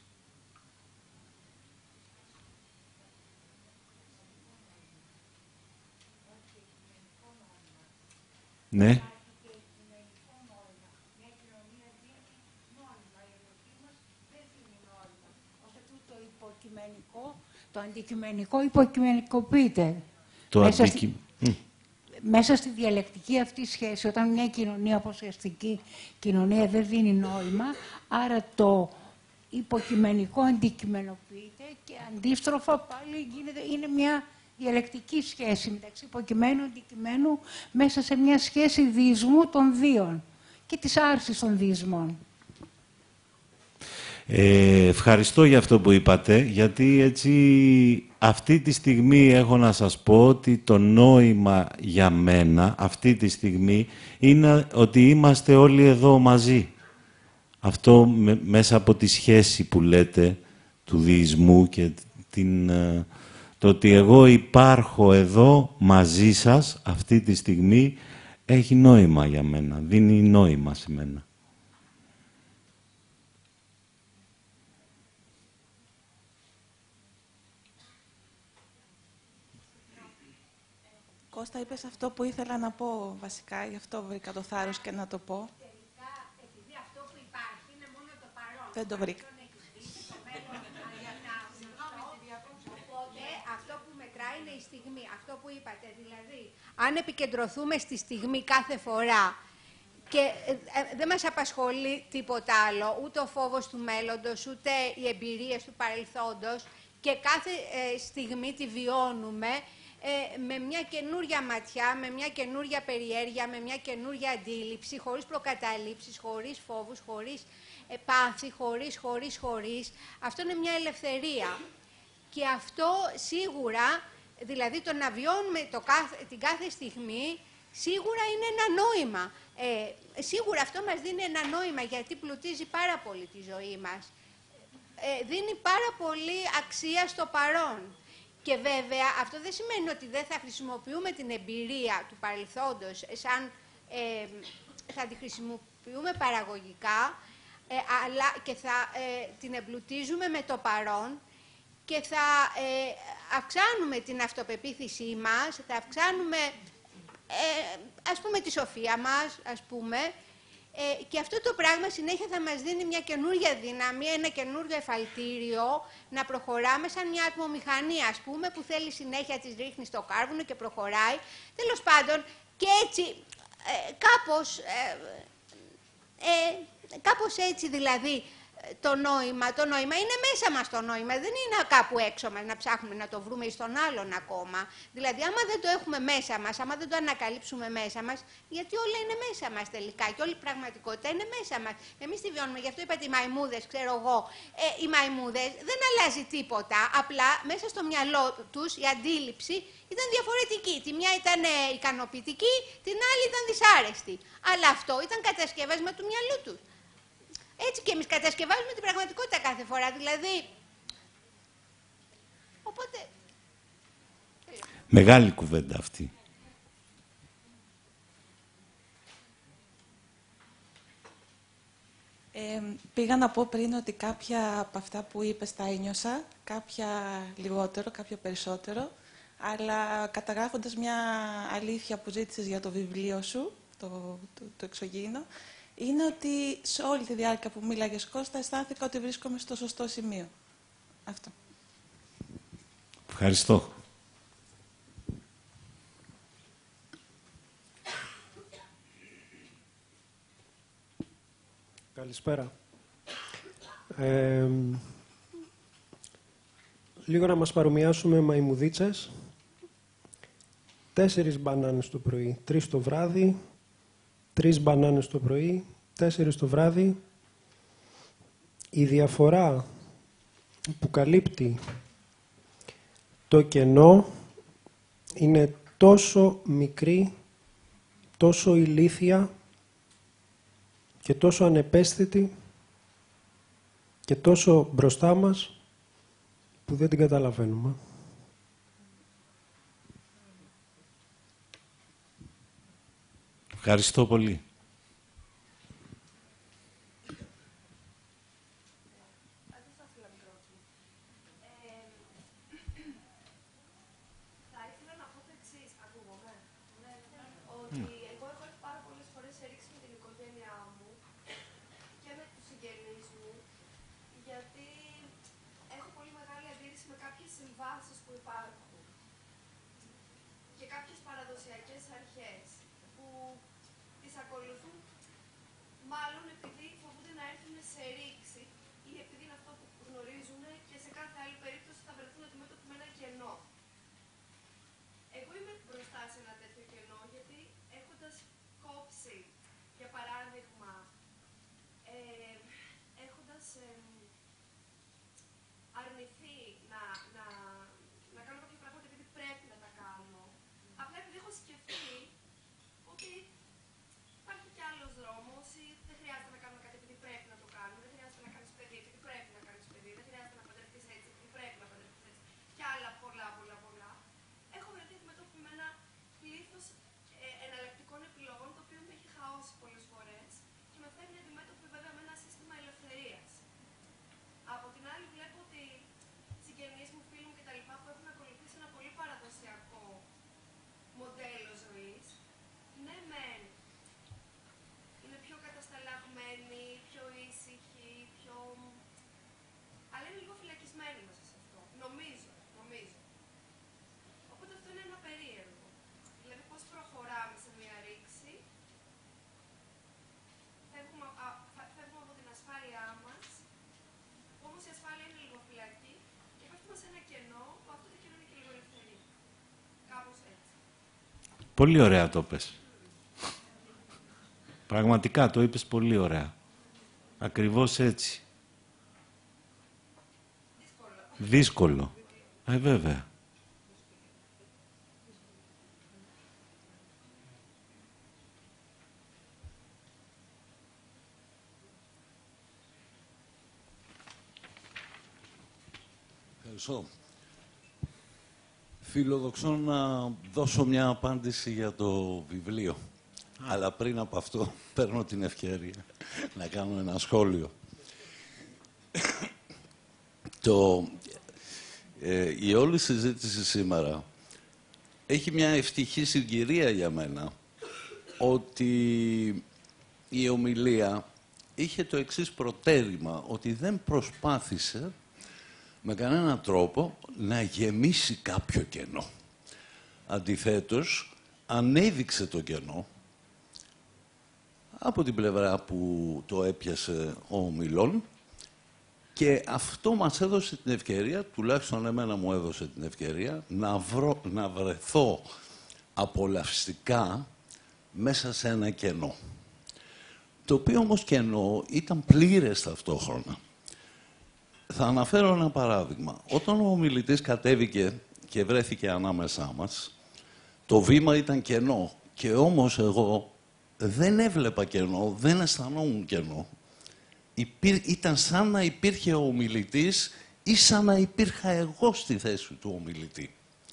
Ναι. Το αντικειμενικό υποκειμενικοποιείται. Το μέσα, αντικει... στη... μέσα στη διαλεκτική αυτή σχέση, όταν μια κοινωνία, αποσιαστική κοινωνία, δεν δίνει νόημα, άρα το υποκειμενικό αντικειμενοποιείται και αντίστροφα πάλι γίνεται, είναι μια διαλεκτική σχέση μεταξύ υποκειμένου και αντικειμένου μέσα σε μια σχέση διεισμού των δύο και της άρσης των διεισμών. Ε, ευχαριστώ για αυτό που είπατε, γιατί έτσι αυτή τη στιγμή έχω να σας πω ότι το νόημα για μένα αυτή τη στιγμή είναι ότι είμαστε όλοι εδώ μαζί. Αυτό με, μέσα από τη σχέση που λέτε του διεισμού και την, το ότι εγώ υπάρχω εδώ μαζί σας αυτή τη στιγμή έχει νόημα για μένα, δίνει νόημα σε μένα. Κώστα, είπες αυτό που ήθελα να πω βασικά, γι' αυτό βρήκα το θάρρος και να το πω. Τελικά, επειδή αυτό που υπάρχει είναι μόνο το παρόν. Δεν το βρήκα. Οπότε αυτό που μετράει είναι η στιγμή. Αυτό που είπατε, δηλαδή, αν επικεντρωθούμε στη στιγμή κάθε φορά και ε, ε, δεν μας απασχολεί τίποτα άλλο, ούτε ο φόβος του μέλλοντος, ούτε οι εμπειρίες του παρελθόντος και κάθε ε, στιγμή τη βιώνουμε, Ε, με μια καινούρια ματιά, με μια καινούρια περιέργεια, με μια καινούρια αντίληψη, χωρίς προκαταλήψεις, χωρίς φόβους, χωρίς ε, πάθη, χωρίς, χωρίς, χωρίς. Αυτό είναι μια ελευθερία. Και αυτό σίγουρα Δηλαδή το να βιώνουμε το κάθε, την κάθε στιγμή σίγουρα είναι ένα νόημα. Ε, σίγουρα αυτό μας δίνει ένα νόημα γιατί πλουτίζει πάρα πολύ τη ζωή μας. Ε, δίνει πάρα πολύ αξία στο παρόν. Και βέβαια αυτό δεν σημαίνει ότι δεν θα χρησιμοποιούμε την εμπειρία του παρελθόντος σαν ε, θα τη χρησιμοποιούμε παραγωγικά ε, αλλά και θα ε, την εμπλουτίζουμε με το παρόν και θα ε, αυξάνουμε την αυτοπεποίθησή μας, θα αυξάνουμε ε, ας πούμε τη σοφία μας, ας πούμε, ε, και αυτό το πράγμα συνέχεια θα μας δίνει μια καινούργια δύναμη, ένα καινούργιο εφαλτήριο να προχωράμε σαν μια ατμομηχανή, ας πούμε, που θέλει συνέχεια της ρίχνει στο κάρβουνο και προχωράει. Τέλος πάντων, και έτσι, ε, κάπως, ε, ε, κάπως έτσι δηλαδή, το νόημα, το νόημα είναι μέσα μας το νόημα, δεν είναι κάπου έξω μας να ψάχνουμε να το βρούμε εις τον άλλον ακόμα. Δηλαδή, άμα δεν το έχουμε μέσα μας, άμα δεν το ανακαλύψουμε μέσα μας, γιατί όλα είναι μέσα μας τελικά και όλη η πραγματικότητα είναι μέσα μας. Εμείς τη βιώνουμε, γι' αυτό είπα οι μαϊμούδες, ξέρω εγώ. Ε, οι μαϊμούδες δεν αλλάζει τίποτα, απλά μέσα στο μυαλό τους η αντίληψη ήταν διαφορετική. Τη μια ήταν ικανοποιητική, την άλλη ήταν δυσάρεστη. Αλλά αυτό ήταν κατασκεύασμα του μυαλού τους. Έτσι και εμείς κατασκευάζουμε την πραγματικότητα κάθε φορά, δηλαδή. Οπότε... Μεγάλη κουβέντα αυτή. Ε, πήγα να πω πριν ότι κάποια από αυτά που είπες τα ένιωσα, κάποια λιγότερο, κάποια περισσότερο, αλλά καταγράφοντας μια αλήθεια που ζήτησες για το βιβλίο σου, το, το, το εξωγήινο, είναι ότι σε όλη τη διάρκεια που μίλαγες, Κώστα, αισθάνθηκα ότι βρίσκομαι στο σωστό σημείο. Αυτό. Ευχαριστώ. Καλησπέρα. Ε, λίγο να μας παρομοιάσουμε μαϊμουδίτσες. Τέσσερις μπανάνες το πρωί, τρεις το βράδυ, τρεις μπανάνες το πρωί, τέσσερις το βράδυ. Η διαφορά που καλύπτει το κενό είναι τόσο μικρή, τόσο ηλίθια και τόσο ανεπαίσθητη και τόσο μπροστά μας που δεν την καταλαβαίνουμε. Ευχαριστώ πολύ. Πολύ ωραία το είπες. Πραγματικά το είπες πολύ ωραία. Ακριβώς έτσι. Δύσκολο. Δύσκολο. Ε, βέβαια. Ευχαριστώ. Φιλοδοξώ να δώσω μια απάντηση για το βιβλίο. Α. Αλλά πριν από αυτό παίρνω την ευκαιρία να κάνω ένα σχόλιο. το, ε, η όλη συζήτηση σήμερα έχει μια ευτυχή συγκυρία για μένα ότι η ομιλία είχε το εξής προτέρημα, ότι δεν προσπάθησε με κανέναν τρόπο να γεμίσει κάποιο κενό. Αντιθέτως, ανέδειξε το κενό από την πλευρά που το έπιασε ο ομιλών και αυτό μας έδωσε την ευκαιρία, τουλάχιστον εμένα μου έδωσε την ευκαιρία, να, βρω, να βρεθώ απολαυστικά μέσα σε ένα κενό. Το οποίο όμως κενό ήταν πλήρες ταυτόχρονα. Θα αναφέρω ένα παράδειγμα. Όταν ο ομιλητής κατέβηκε και βρέθηκε ανάμεσά μας, το βήμα ήταν κενό και όμως εγώ δεν έβλεπα κενό, δεν αισθανόμουν κενό. Υπήρ, ήταν σαν να υπήρχε ο ομιλητής ή σαν να υπήρχα εγώ στη θέση του ομιλητή.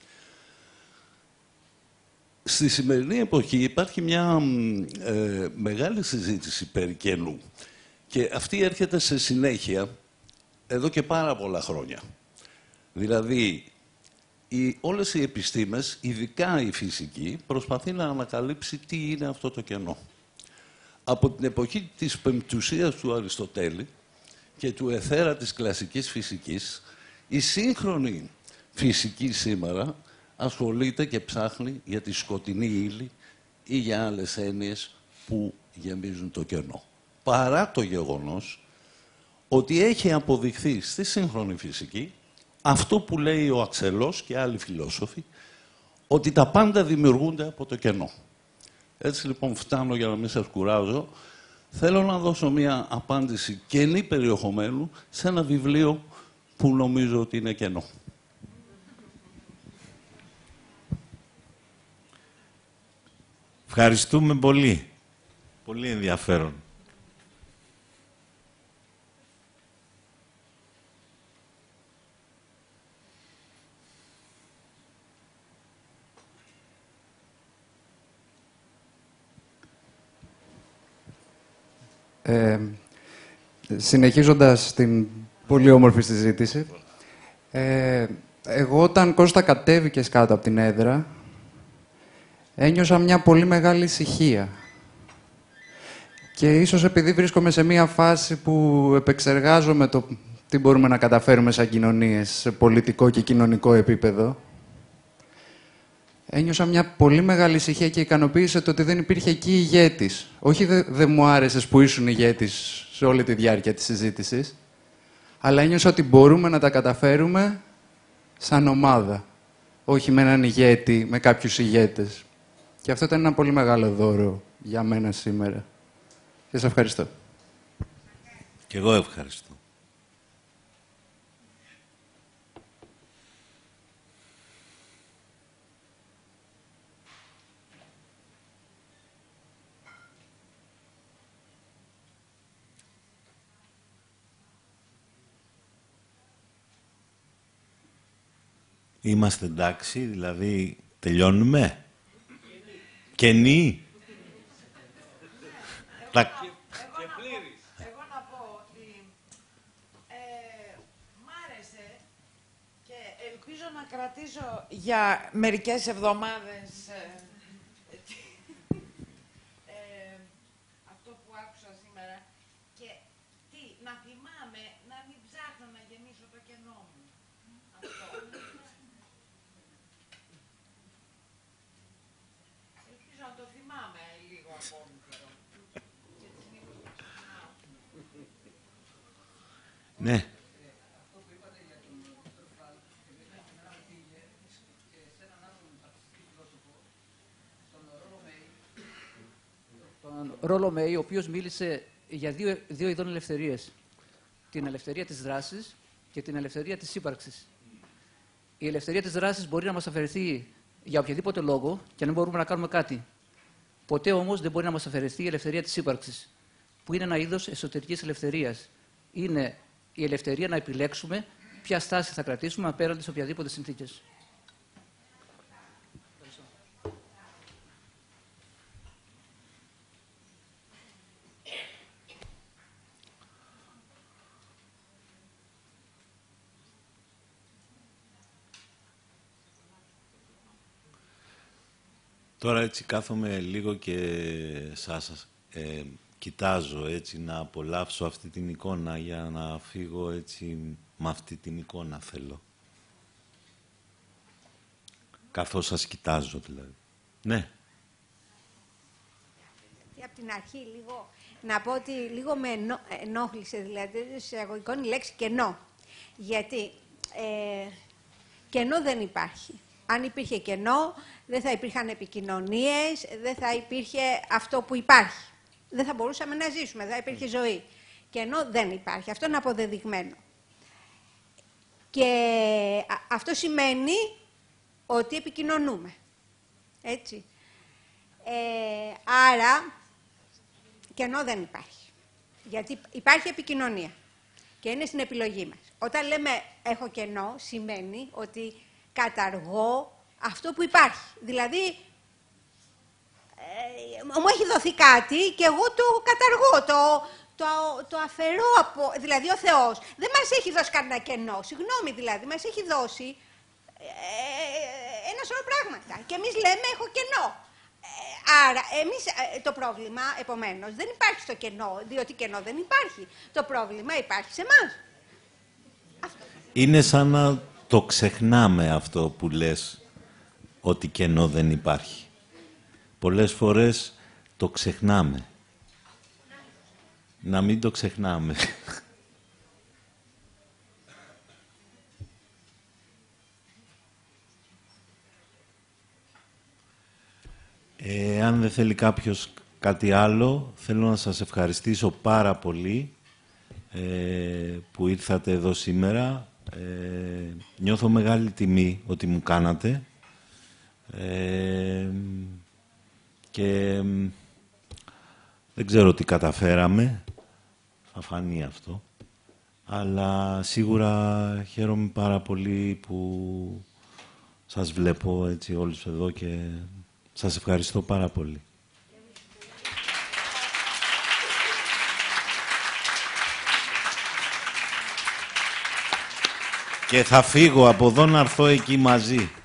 Στη σημερινή εποχή υπάρχει μια ε, μεγάλη συζήτηση περί κενού και αυτή έρχεται σε συνέχεια εδώ και πάρα πολλά χρόνια. Δηλαδή, οι, όλες οι επιστήμες, ειδικά η φυσική, προσπαθεί να ανακαλύψει τι είναι αυτό το κενό. Από την εποχή της πεμπτουσίας του Αριστοτέλη και του αιθέρα της κλασικής φυσικής, η σύγχρονη φυσική σήμερα ασχολείται και ψάχνει για τη σκοτεινή ύλη ή για άλλες έννοιες που γεμίζουν το κενό. Παρά το γεγονός ότι έχει αποδειχθεί στη σύγχρονη φυσική αυτό που λέει ο Αξελός και άλλοι φιλόσοφοι, ότι τα πάντα δημιουργούνται από το κενό. Έτσι λοιπόν φτάνω, για να μην σας κουράζω, θέλω να δώσω μια απάντηση κενή περιεχομένου σε ένα βιβλίο που νομίζω ότι είναι κενό. Ευχαριστούμε πολύ. Πολύ ενδιαφέρον. Ε, συνεχίζοντας την πολύ όμορφη συζήτηση, ε, εγώ όταν Κώστα κατέβηκες κάτω από την έδρα, ένιωσα μια πολύ μεγάλη ησυχία. Και ίσως επειδή βρίσκομαι σε μια φάση που επεξεργάζομαι το τι μπορούμε να καταφέρουμε σαν κοινωνίες, σε πολιτικό και κοινωνικό επίπεδο, ένιωσα μια πολύ μεγάλη ησυχία και ικανοποίησε το ότι δεν υπήρχε εκεί ηγέτης. Όχι δεν δε μου άρεσες που ήσουν ηγέτης σε όλη τη διάρκεια της συζήτησης, αλλά ένιωσα ότι μπορούμε να τα καταφέρουμε σαν ομάδα. Όχι με έναν ηγέτη, με κάποιους ηγέτες. Και αυτό ήταν ένα πολύ μεγάλο δώρο για μένα σήμερα. Και σας ευχαριστώ. Και εγώ ευχαριστώ. Είμαστε εντάξει, δηλαδή τελειώνουμε. Κενή. Εγώ, εγώ, εγώ, να πω, εγώ να πω ότι ε, μ' άρεσε και ελπίζω να κρατήσω για μερικές εβδομάδες ε, ε, αυτό που άκουσα σήμερα και τι, να θυμάμαι να μην ψάχνω να γεμίσω το κενό μου. Αυτό. Ελπίζω να το θυμάμαι λίγο ακόμη. Ναι. Τον Ρόλο Μέι, ο οποίος μίλησε για δύο, δύο ειδών ελευθερίες. Την ελευθερία της δράσης και την ελευθερία της ύπαρξης. Η ελευθερία της δράσης μπορεί να μας αφαιρεθεί για οποιοδήποτε λόγο και να μπορούμε να κάνουμε κάτι. Ποτέ όμως δεν μπορεί να μας αφαιρεθεί η ελευθερία της ύπαρξης, που είναι ένα είδος εσωτερικής ελευθερίας. Είναι η ελευθερία να επιλέξουμε ποια στάση θα κρατήσουμε απέναντι σε οποιαδήποτε συνθήκες. Τώρα έτσι κάθομαι λίγο και σας ε, κοιτάζω έτσι να απολαύσω αυτή την εικόνα για να φύγω έτσι με αυτή την εικόνα θέλω. Καθώς σας κοιτάζω δηλαδή. Ναι. Από την αρχή λίγο, να πω ότι λίγο με ενό, ενόχλησε δηλαδή σε εισαγωγικών η λέξη κενό. Γιατί ε, κενό δεν υπάρχει. Αν υπήρχε κενό, δεν θα υπήρχαν επικοινωνίες, δεν θα υπήρχε αυτό που υπάρχει. Δεν θα μπορούσαμε να ζήσουμε, δεν θα υπήρχε ζωή. Κενό δεν υπάρχει. Αυτό είναι αποδεδειγμένο. Και αυτό σημαίνει ότι επικοινωνούμε. Έτσι. Ε, άρα, κενό δεν υπάρχει. Γιατί υπάρχει επικοινωνία. Και είναι στην επιλογή μας. Όταν λέμε έχω κενό, σημαίνει ότι καταργώ αυτό που υπάρχει. Δηλαδή, ε, μου έχει δοθεί κάτι και εγώ το καταργώ, το, το, το αφαιρώ από... Δηλαδή, ο Θεός δεν μας έχει δώσει κανένα κενό. Συγγνώμη δηλαδή, μας έχει δώσει ε, ένα σωρό πράγματα. Και εμείς λέμε έχω κενό. Ε, άρα, εμείς, ε, το πρόβλημα, επομένως, δεν υπάρχει στο κενό, διότι κενό δεν υπάρχει. Το πρόβλημα υπάρχει σε εμάς. Είναι σαν να το ξεχνάμε αυτό που λες, ότι κενό δεν υπάρχει. Πολλές φορές το ξεχνάμε. Να μην το ξεχνάμε. Ε, αν δεν θέλει κάποιος κάτι άλλο, θέλω να σας ευχαριστήσω πάρα πολύ ε, που ήρθατε εδώ σήμερα. Ε, νιώθω μεγάλη τιμή ότι μου κάνατε ε, και δεν ξέρω τι καταφέραμε, θα φανεί αυτό, αλλά σίγουρα χαίρομαι πάρα πολύ που σας βλέπω έτσι όλους εδώ και σας ευχαριστώ πάρα πολύ. Και θα φύγω από εδώ να έρθω εκεί μαζί.